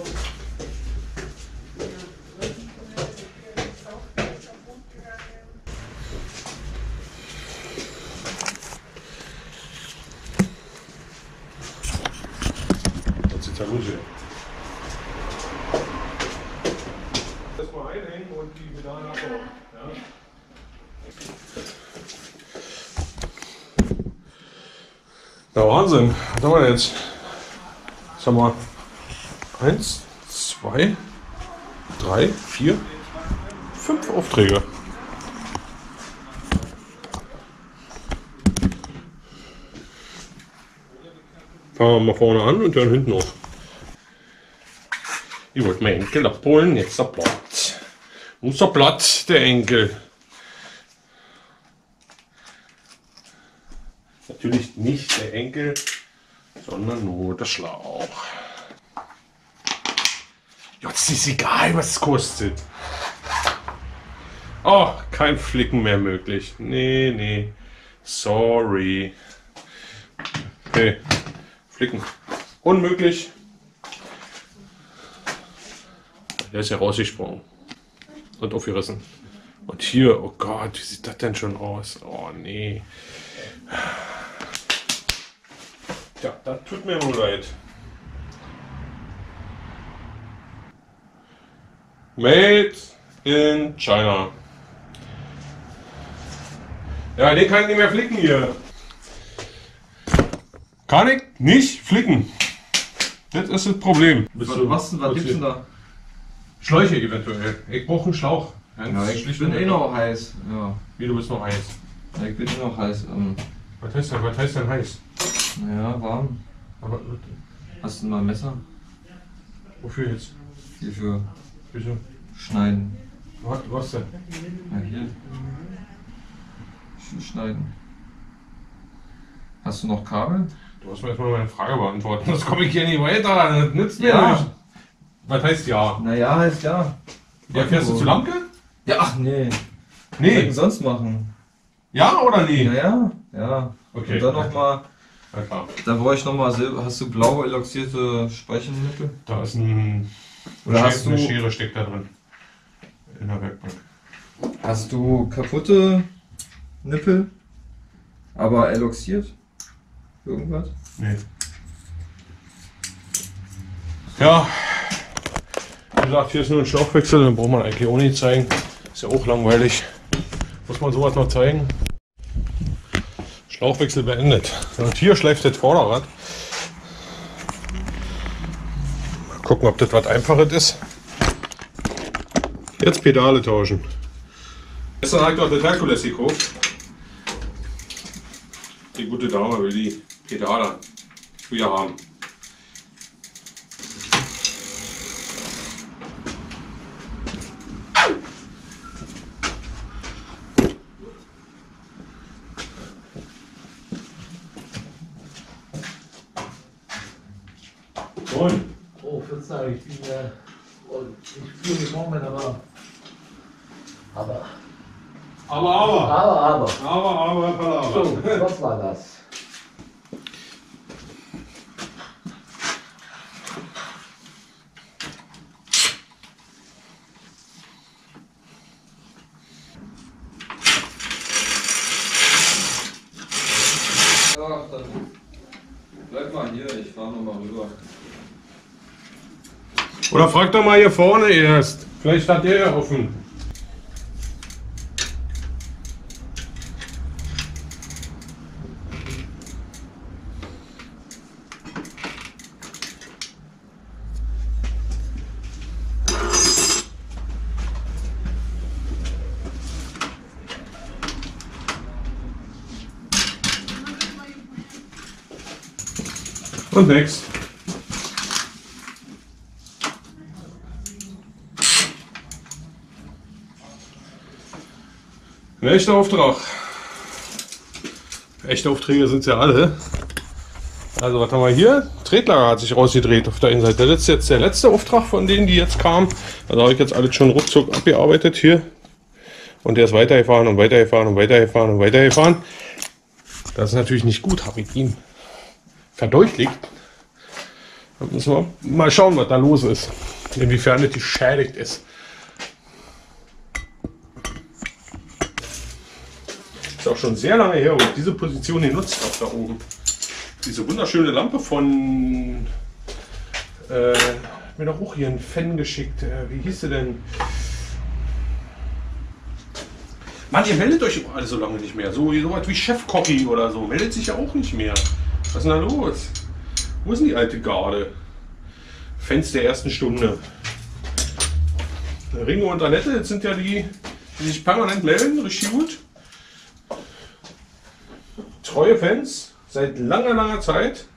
Ja, Wahnsinn. Was haben wir jetzt? Sag mal. Eins, zwei, drei, vier, fünf Aufträge. Fangen wir mal vorne an und dann hinten auf. Ich wollte meinen Enkel abholen, jetzt der Platz. Muss der Platz, der Enkel. Natürlich nicht der Enkel, sondern nur der Schlauch. Jetzt ist egal, was es kostet. Oh, kein Flicken mehr möglich. Nee, nee. Sorry. Okay. Flicken. Unmöglich. Der ist ja rausgesprungen. Und aufgerissen. Und hier, oh Gott, wie sieht das denn schon aus? Oh nee. Ja, das tut mir wohl leid. Made in China. Ja, den kann ich nicht mehr flicken hier. Kann ich nicht flicken. Das ist das Problem. Was, was, was gibt's denn da? Schläuche eventuell. Ich brauche einen Schlauch. Ja, ich bin eh noch heiß. Ja. Wie, du bist noch heiß? Ja, ich bin eh noch heiß. Ähm, Was heißt denn, was heißt denn heiß? naja, warm. Aber Hast du mal ein Messer? wofür jetzt? Hier für Wieso? Schneiden. Was, was denn? Ja, hier. Für Schneiden. Hast du noch Kabel? Du musst mir erstmal meine Frage beantworten. Das komme ich hier nicht weiter. Das nützt mir Ja. nicht. Was heißt ja? Naja, heißt ja. Ja, fährst du zu Lamke? Ja, ach nee. Was soll ich Nee. denn sonst machen? Ja oder nee? Ja, ja. Ja. Okay. Und dann nochmal, Na klar. da brauche ich nochmal Silber. Hast du blaue eloxierte Speichelmittel? Da ist ein. Oder eine hast Schere- eine du- Schere steckt da drin. In der Werkbank. Hast du kaputte Nippel? Aber eloxiert? Irgendwas? Nee. Ja. Wie gesagt, hier ist nur ein Schlauchwechsel, dann braucht man eigentlich auch nicht zeigen. Ist ja auch langweilig. Muss man sowas noch zeigen? Schlauchwechsel beendet. Und hier schleift das Vorderrad. Mal gucken, ob das was Einfaches ist. Jetzt Pedale tauschen. Gestern habe ich doch das Herkules gekauft. Die gute Dame will die Pedale wieder haben. Und? Oh, Verzeihung, ich bin ja. Ich fühle mich morgen, aber. Aber. Aber, aber. Aber, aber. Aber, aber, aber. So, was war das? Ja, dann bleib mal hier, ich fahr noch mal rüber. Oder frag doch mal hier vorne erst. Vielleicht hat der ja offen. Und next. Ein echter Auftrag. Echte Aufträge sind ja alle. Also was haben wir hier? Tretlager hat sich rausgedreht auf der Innenseite. Das ist jetzt der letzte Auftrag von denen, die jetzt kamen. Also habe ich jetzt alles schon ruckzuck abgearbeitet hier. Und der ist weitergefahren und weitergefahren und weitergefahren und weitergefahren. Das ist natürlich nicht gut, habe ich ihm verdeutlicht. Dann müssen wir mal schauen, was da los ist. Inwiefern das geschädigt ist. Ist auch schon sehr lange her, wo ich diese Position genutzt habe da oben. Diese wunderschöne Lampe von äh, mir doch auch hier einen Fan geschickt. Äh, wie hieß sie denn? Mann, ihr meldet euch alle so lange nicht mehr. So, so was wie Chef-Copy oder so. Meldet sich ja auch nicht mehr. Was ist denn da los? Wo ist denn die alte Garde? Fans der ersten Stunde. Ringo und Annette sind ja die, die sich permanent melden. Richtig gut. Treue Fans. Seit langer, langer Zeit.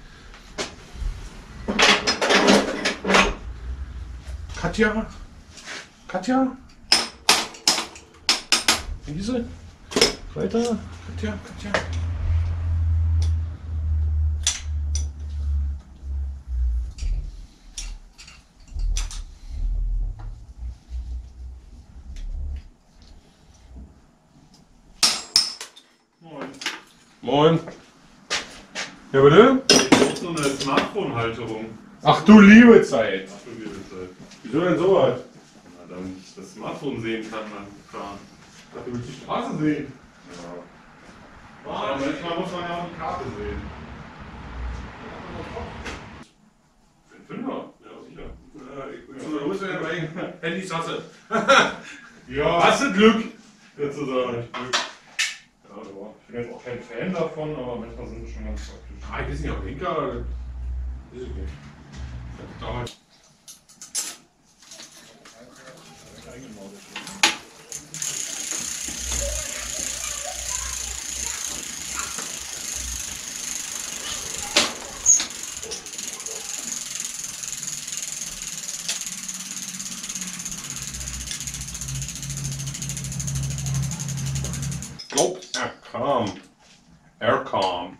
Katja. Katja. Diese. Weiter. Katja, Katja. Moin. Moin. Ja, bitte? Ich brauche so eine Smartphone-Halterung. Ach du liebe Zeit. Ach du liebe Zeit. Wieso denn sowas? Na, damit ich das Smartphone sehen kann beim Fahren. Ach, du willst die Straße sehen. Ja. Aber manchmal muss man ja auch die Karte sehen. Für einen Fünfer? Ja, sicher. So, wo ist denn mein Handysasse? Ja, Hast du Glück? sozusagen. Ja, aber ich bin jetzt auch kein Fan davon, aber manchmal sind sie schon ganz praktisch. Ah, ich weiß nicht, ob Linker. Weiß ich nicht. Ich hab damals. Oh, er kam. Er kam.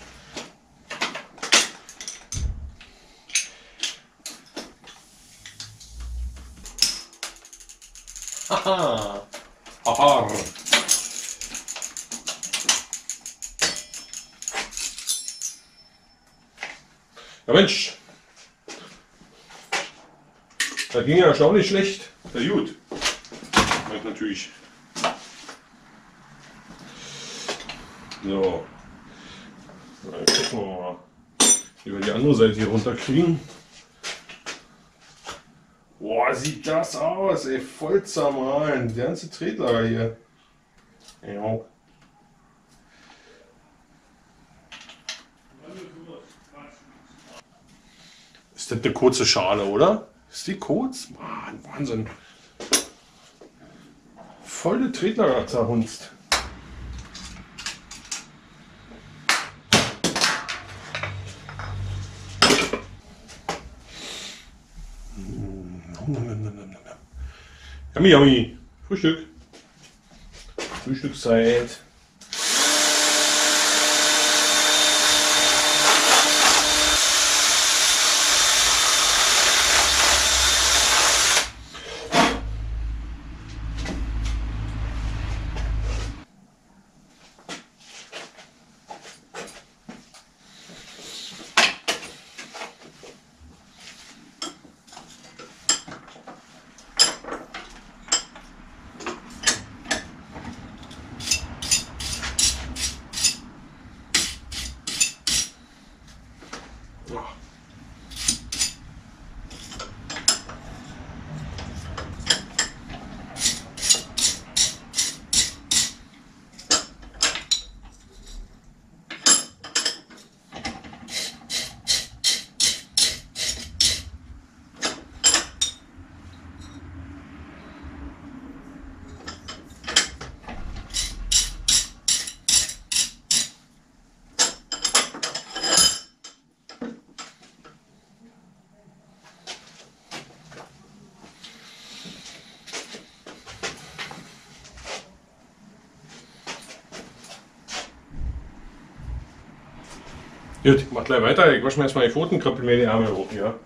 Haha. Haha. Ja Mensch. Das ging ja erstaunlich schlecht. Na gut. Meint natürlich. So. Dann gucken wir mal, wie wir die andere Seite hier runterkriegen. Boah, sieht das aus, ey, voll zermahlen. Die ganze Tretlager hier. Ja. Ist das eine kurze Schale, oder? Ist die kurz? Mann, Wahnsinn. Volle Tretlager zerhunzt. Yummy, yummy. Frühstück. Frühstückszeit. Gut, ich mach gleich weiter. Ich wasche mir erstmal die Pfoten, krempel mir die Ärmel hoch hier.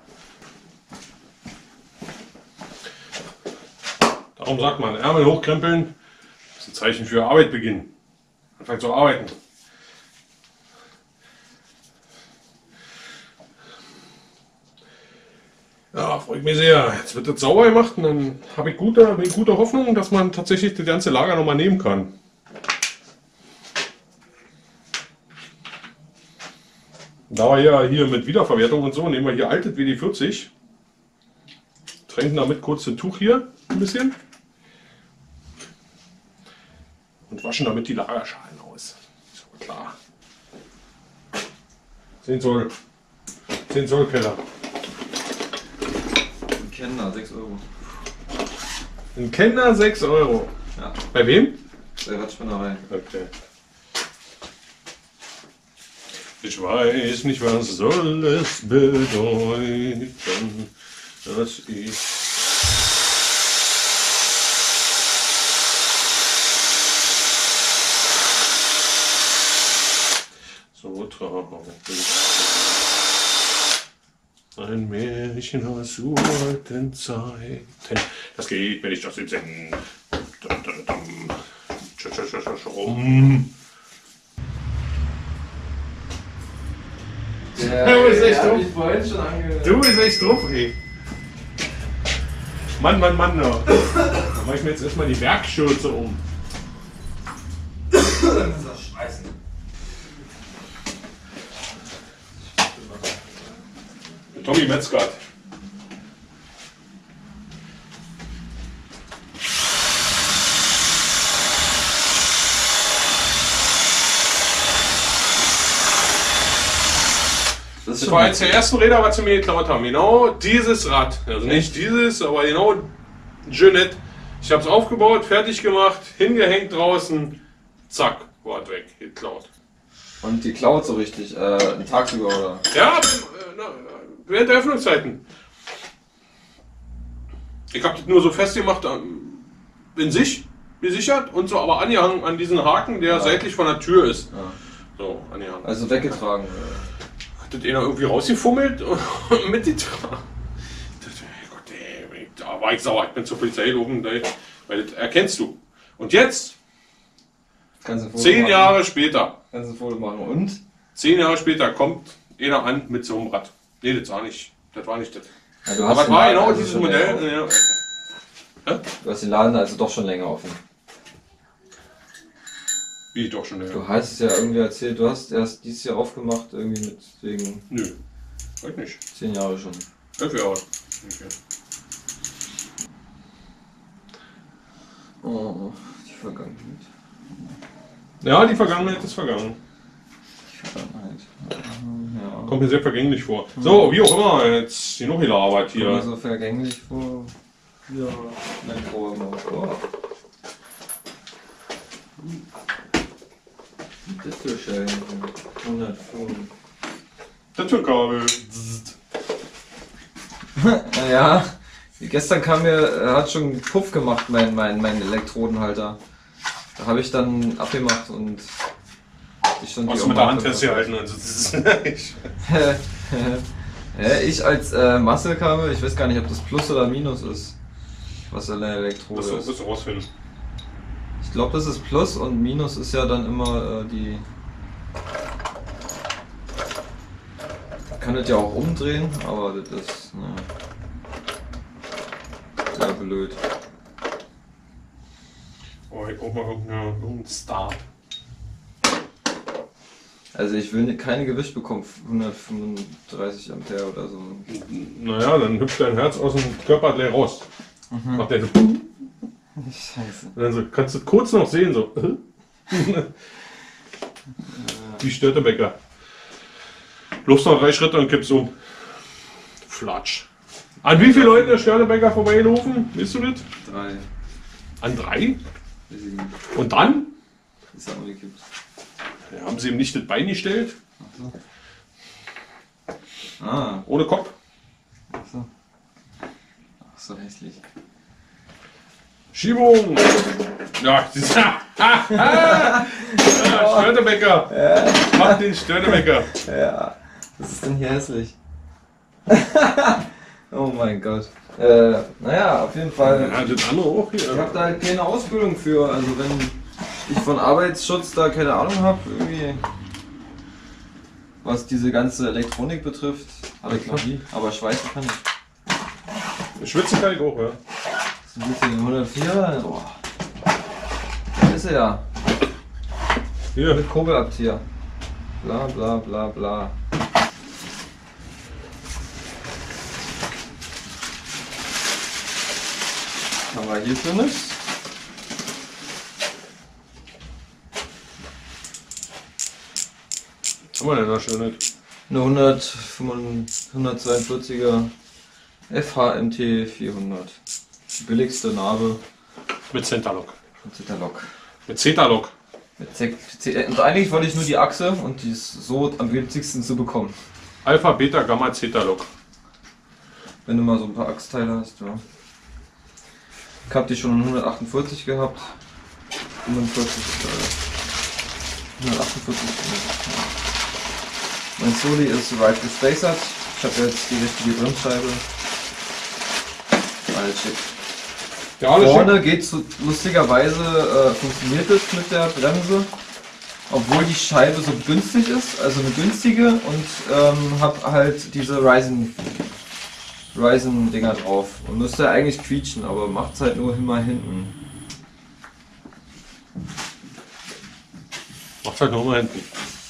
Darum sagt man, Ärmel hochkrempeln ist ein Zeichen für Arbeitbeginn. Anfangen zu arbeiten. Ja, freut mich sehr. Jetzt wird das sauber gemacht und dann habe ich gute, bin ich gute Hoffnung, dass man tatsächlich das ganze Lager nochmal nehmen kann. Da wir ja hier mit Wiederverwertung und so, nehmen wir hier altes W D vierzig. Tränken damit kurz ein Tuch hier, ein bisschen. und waschen damit die Lagerschalen aus. Ist aber klar. zehn Zoll. zehn Zoll Keller. Ein Kenner, sechs Euro. Ein Kenner sechs Euro. Ja. Bei wem? Der Radspinnerei. Okay. Ich weiß nicht, was soll es bedeuten, dass ich so traurig bin. Ein Märchen aus uralten Zeiten. Das geht, wenn ich das jetzt singe. Rum. Der, Du bist echt der hat doof. mich vorhin schon ange... Du bist echt drauf, ey. Mann, Mann, Mann. Da mache ich mir jetzt erstmal die Werkschürze um. Das ist das Scheißen. Tommy Metzgert. Das ist Das schon war eins der ersten Räder, was sie mir geklaut haben. Genau dieses Rad. Also nicht dieses, aber genau Jeanette. Ich habe es aufgebaut, fertig gemacht, hingehängt draußen. Zack, war es weg, geklaut. Und die klaut so richtig, äh, tagsüber oder? Ja, äh, na, während der Öffnungszeiten. Ich habe das nur so festgemacht, ähm, in sich gesichert und so, aber angehangen an diesen Haken, der Ja. seitlich von der Tür ist. Ja. So, angehangen. Also weggetragen. Hat das einer irgendwie rausgefummelt und mitgetragen. Ich dachte, ey Gott, ey, da war ich sauer. Ich bin zur Polizei gelaufen, weil das erkennst du. Und jetzt, Kannst du ein Foto zehn machen? Jahre später, Kannst du ein Foto machen. Und? zehn Jahre später kommt einer an mit so einem Rad. Nee, das war nicht, das war nicht das. Ja, du Aber es den war Laden genau also dieses schon länger Modell. offen. Ja. Du hast den Laden also doch schon länger offen. Wie doch schon, ja. Du hast es ja irgendwie erzählt, du hast erst dieses Jahr aufgemacht, irgendwie mit wegen Nö, heute nicht. zehn Jahre schon. Elf Jahre. Okay. Oh, die Vergangenheit. Ja, die Vergangenheit ist vergangen. Die Vergangenheit. Ja. Kommt mir sehr vergänglich vor. So, wie auch immer, jetzt genug gelabert Kommt mir hier. so vergänglich vor. Ja, mein grauer Maus. Oh. Das für Schellen. hundertfünf. Das für Kabel. Ja, gestern kam mir, er hat schon einen Puff gemacht, mein, mein, mein Elektrodenhalter. Da habe ich dann abgemacht und ich schon Was die mit der Oma Hand festgehalten. Also, das ist nicht. Ja, ich als äh, Muskelkabel, ich weiß gar nicht, ob das Plus oder Minus ist, was eine Elektrode Das ist. musst du rausfinden. Ich glaube, das ist Plus und Minus ist ja dann immer äh, die... Man kann das ja auch umdrehen, aber das ist ne, sehr blöd. Oh, ich brauch mal irgendeine- irgendeinen Start. Also ich will keine Gewicht bekommen, hundertfünfunddreißig Ampere oder so. Naja, dann hüpft dein Herz aus dem Körper gleich raus. Mhm. Macht der so. Scheiße. Und dann so, kannst du kurz noch sehen, so. Wie Störtebäcker. Bloß noch drei Schritte und kippst um. Flatsch. An wie viele Leuten der Störtebäcker vorbeigelaufen? Weißt du das? Drei. An drei? Weiß ich nicht. Und dann? Ist ja umgekippt. Ja, haben sie ihm nicht das Bein gestellt? Ah, Ohne Kopf? ach so. Ach so hässlich. Schiebung! Ja, dieser. Ha, ha, ja, Störtebäcker! Mach den Störtebäcker! Ja, was ist denn hier hässlich? Oh mein Gott. Äh, naja, auf jeden Fall. Ja, das andere auch Ich hier. habe da halt keine Ausbildung für. Also wenn ich von Arbeitsschutz da keine Ahnung habe, irgendwie, was diese ganze Elektronik betrifft, habe ich noch nie. Aber schweißen kann ich. Schwitzen kann ich auch, ja. Das ist ein bisschen hundertvier. Boah. Da ist er ja. Hier. Mit Kurbelabzieher. Bla bla bla bla. Haben wir hier für nichts? Haben wir denn da schönes? Eine hundertzweiundvierziger F H M T vierhundert. Die billigste Narbe Mit Centerlock. mit Zitterlock. Mit Zetalock. Mit Z Z und eigentlich wollte ich nur die Achse und die ist so am günstigsten zu bekommen. Alpha, Beta, Gamma, Zetalock. Wenn du mal so ein paar Achsteile hast, ja. Ich hab die schon in hundertachtundvierzig gehabt. fünfundvierzig, äh, hundertachtundvierzig. Ja. Mein Soli ist right gespacert. Ich habe jetzt die richtige Bremsscheibe. Alles schick. Ja, alles Vorne schick. geht so, lustigerweise äh, funktioniert es mit der Bremse, obwohl die Scheibe so günstig ist, also eine günstige, und ähm, hab halt diese Ryzen Ryzen Dinger drauf und müsste eigentlich quietschen, aber macht's halt nur immer hinten. Macht halt nur mal hinten.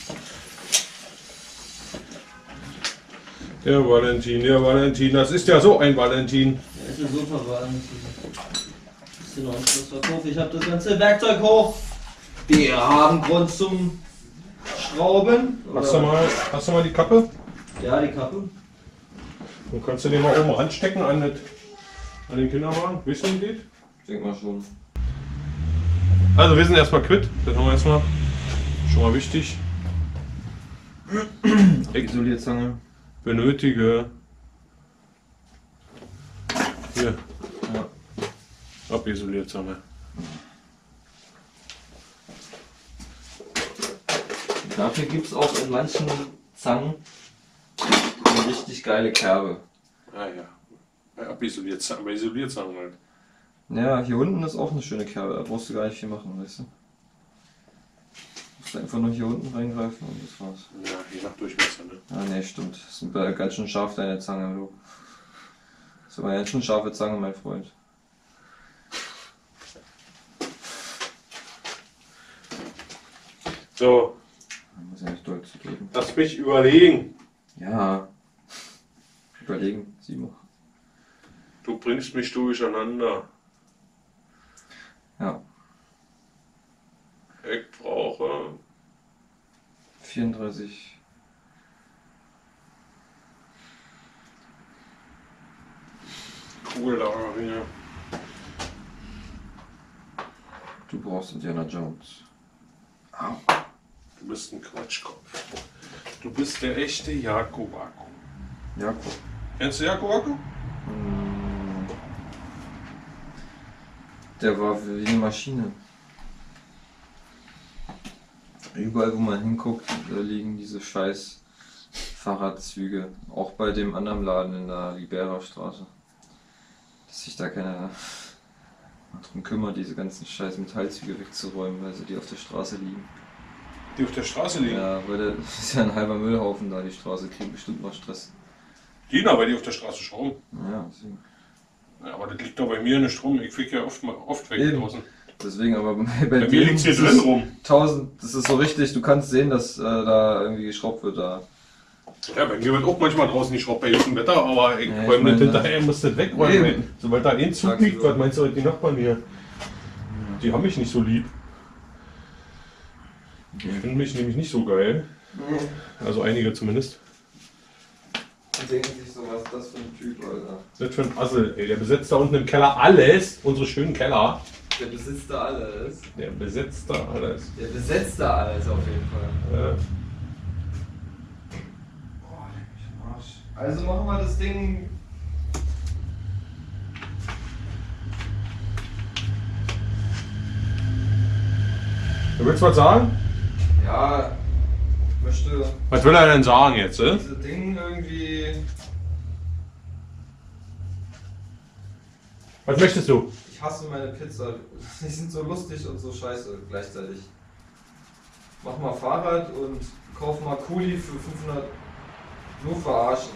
Der Valentin, der Valentin, das ist ja so ein Valentin. Das ist ein super Valentin. Bisschen Anschlussverkauf. Ich habe das ganze Werkzeug hoch. Wir haben Grund zum Schrauben. Hast du mal, hast du mal die Kappe? Ja, die Kappe. Dann kannst du den mal oben ranstecken an, das, an den Kinderwagen. Weißt du, wie geht? Ich denke mal schon. Also wir sind erstmal quitt. Das haben wir erstmal schon mal wichtig. Ich Isolierzange. benötige hier Ja. abisoliert haben wir. Dafür gibt es auch in manchen Zangen eine richtig geile Kerbe. Ah ja. Abisoliert, aber isoliert sagen halt. Ja, hier unten ist auch eine schöne Kerbe, da brauchst du gar nicht viel machen, weißt du? Du musst einfach nur hier unten reingreifen und das war's. Ja, je nach Durchmesser, ne? Ah ne, stimmt. Das ist ganz schön scharf, deine Zange, du. Das ist aber eine ganz schön scharfe Zange, mein Freund. So, Da muss ja nicht doll zu geben. lass mich überlegen. Ja. Überlegen, Simon. Du bringst mich durcheinander. Ja. Ich brauche vierunddreißig. Kugellagerringe. Du brauchst Indiana Jones. Au. Du bist ein Quatschkopf. Du bist der echte Jakobaku. Jakob. Kennst du Jakobaku? Hm. Der war wie eine Maschine. Überall, wo man hinguckt, da liegen diese scheiß Fahrradzüge. Auch bei dem anderen Laden in der Libera-Straße. Dass sich da keiner darum kümmert, diese ganzen scheiß Metallzüge wegzuräumen, weil sie die auf der Straße liegen. Die auf der Straße liegen? Ja, weil das ist ja ein halber Müllhaufen da, die Straße kriegt bestimmt mal Stress. Die da, weil die auf der Straße schrauben. Ja, deswegen. Ja, aber das liegt doch bei mir nicht rum. Ich fliege ja oft, mal- oft weg Eben. draußen. Deswegen, aber bei, bei, Bei mir dem liegt es hier ist drin es rum. tausend, das ist so richtig, du kannst sehen, dass äh, da irgendwie geschraubt wird da. Ja, bei mir wird auch manchmal draußen geschraubt bei gutem Wetter, aber ich Ja, ich räume das meine, hinterher, muss das wegräumen. Eben. ey. Sobald da ein Zug Sagst du liegt, so. was meinst du, die Nachbarn hier? Die haben mich nicht so lieb. Die finden mich nämlich nicht so geil. Also einige zumindest. Die denken sich so, was ist das für ein Typ, Alter. Das für ein Assel, ey. Der besetzt da unten im Keller alles, unsere schönen Keller. Der besitzt da alles. Der besetzt da alles. Der besetzt da alles auf jeden Fall. Ja. Boah, leck mich am Arsch. Also machen wir das Ding. Du willst was sagen? Ja, ich möchte Was will er denn sagen jetzt, äh? diese Ding irgendwie. Was möchtest du? Ich hasse meine Pizza. Die sind so lustig und so scheiße gleichzeitig. Mach mal Fahrrad und kauf mal Kuli für fünfhundert. Nur verarschen.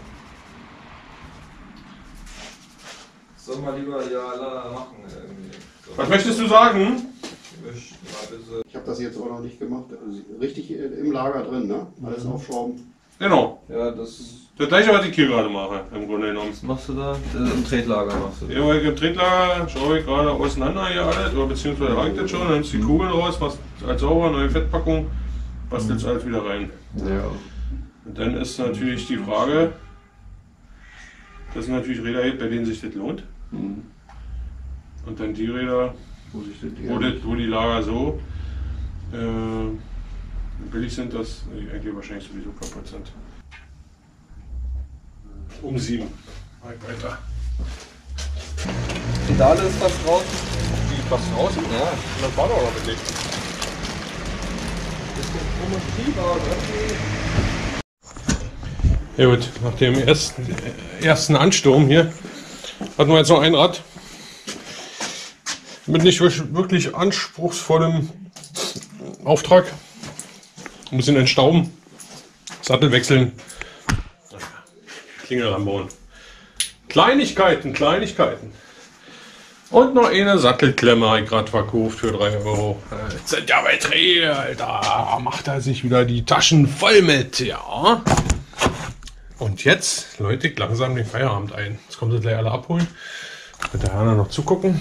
Soll mal lieber ja la machen irgendwie. So. Was möchtest du sagen? Ich mal bitte. Ich habe das jetzt auch noch nicht gemacht. Also richtig im Lager drin, ne? Alles aufschrauben. Genau. Ja, das. Das gleiche, was ich hier gerade mache, im Grunde genommen. Was machst du da? Äh, Im Tretlager machst du. Ja, weil ich im Tretlager schaue ich gerade auseinander hier alles, oder beziehungsweise reicht das schon, dann nimmst du die Kugeln raus, machst als sauber, neue Fettpackung bastelst du alles wieder rein. Ja. Und dann ist natürlich die Frage, das sind natürlich Räder, bei denen sich das lohnt. Mhm. Und dann die Räder, Wo sich das wo, das, wo die Lager so äh, billig sind, dass die eigentlich wahrscheinlich sowieso kaputt sind. Um sieben. Weiter. Pedale ist fast raus. Die fast raus? Ja, das war doch noch nicht. Ja gut, nach dem ersten, ersten Ansturm hier hatten wir jetzt noch ein Rad mit nicht wirklich anspruchsvollem Auftrag. Ein bisschen entstauben, Sattel wechseln, Klingel ranbauen. Kleinigkeiten, Kleinigkeiten. Und noch eine Sattelklemme habe ich gerade verkauft für drei Euro. Das sind ja Beträge, Alter. Macht er sich wieder die Taschen voll mit, ja. Und jetzt läute ich langsam den Feierabend ein. Jetzt kommt sie gleich alle abholen. Mit der Hanna noch zugucken.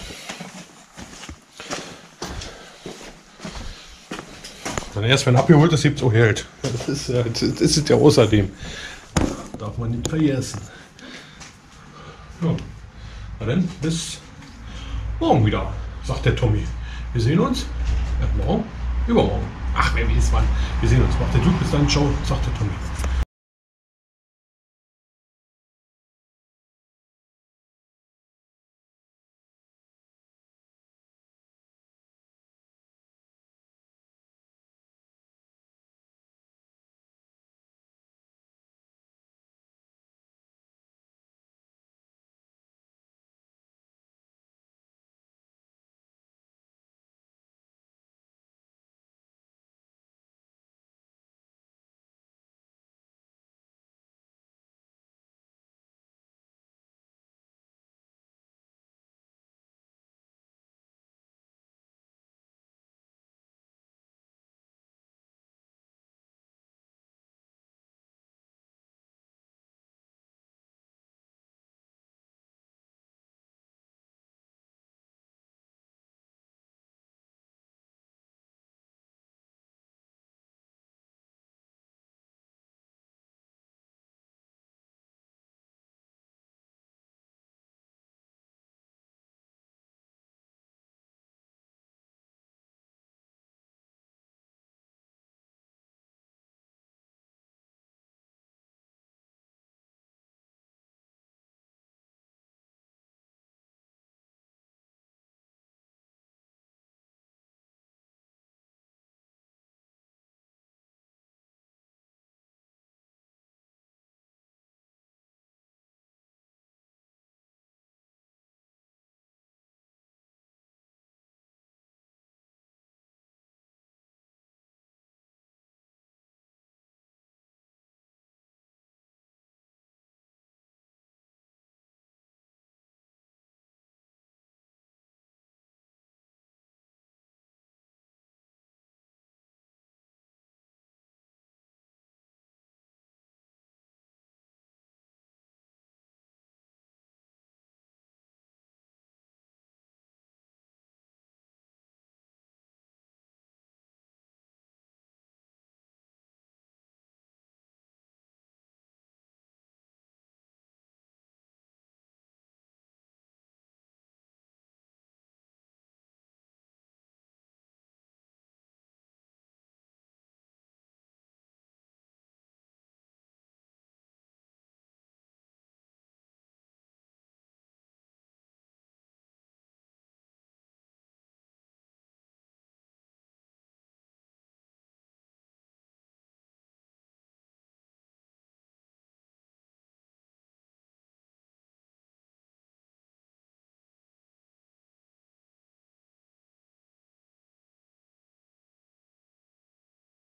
Dann erst wenn abgeholt ist, gibt es auch Geld. Das ist, das ist ja außerdem. Darf man nicht vergessen. Ja. Na dann, bis morgen wieder, sagt der Tommy. Wir sehen uns. Ja, morgen? Übermorgen. Ach, wer weiß wann. Wir sehen uns. Macht der Duke bis dann. Ciao, sagt der Tommy.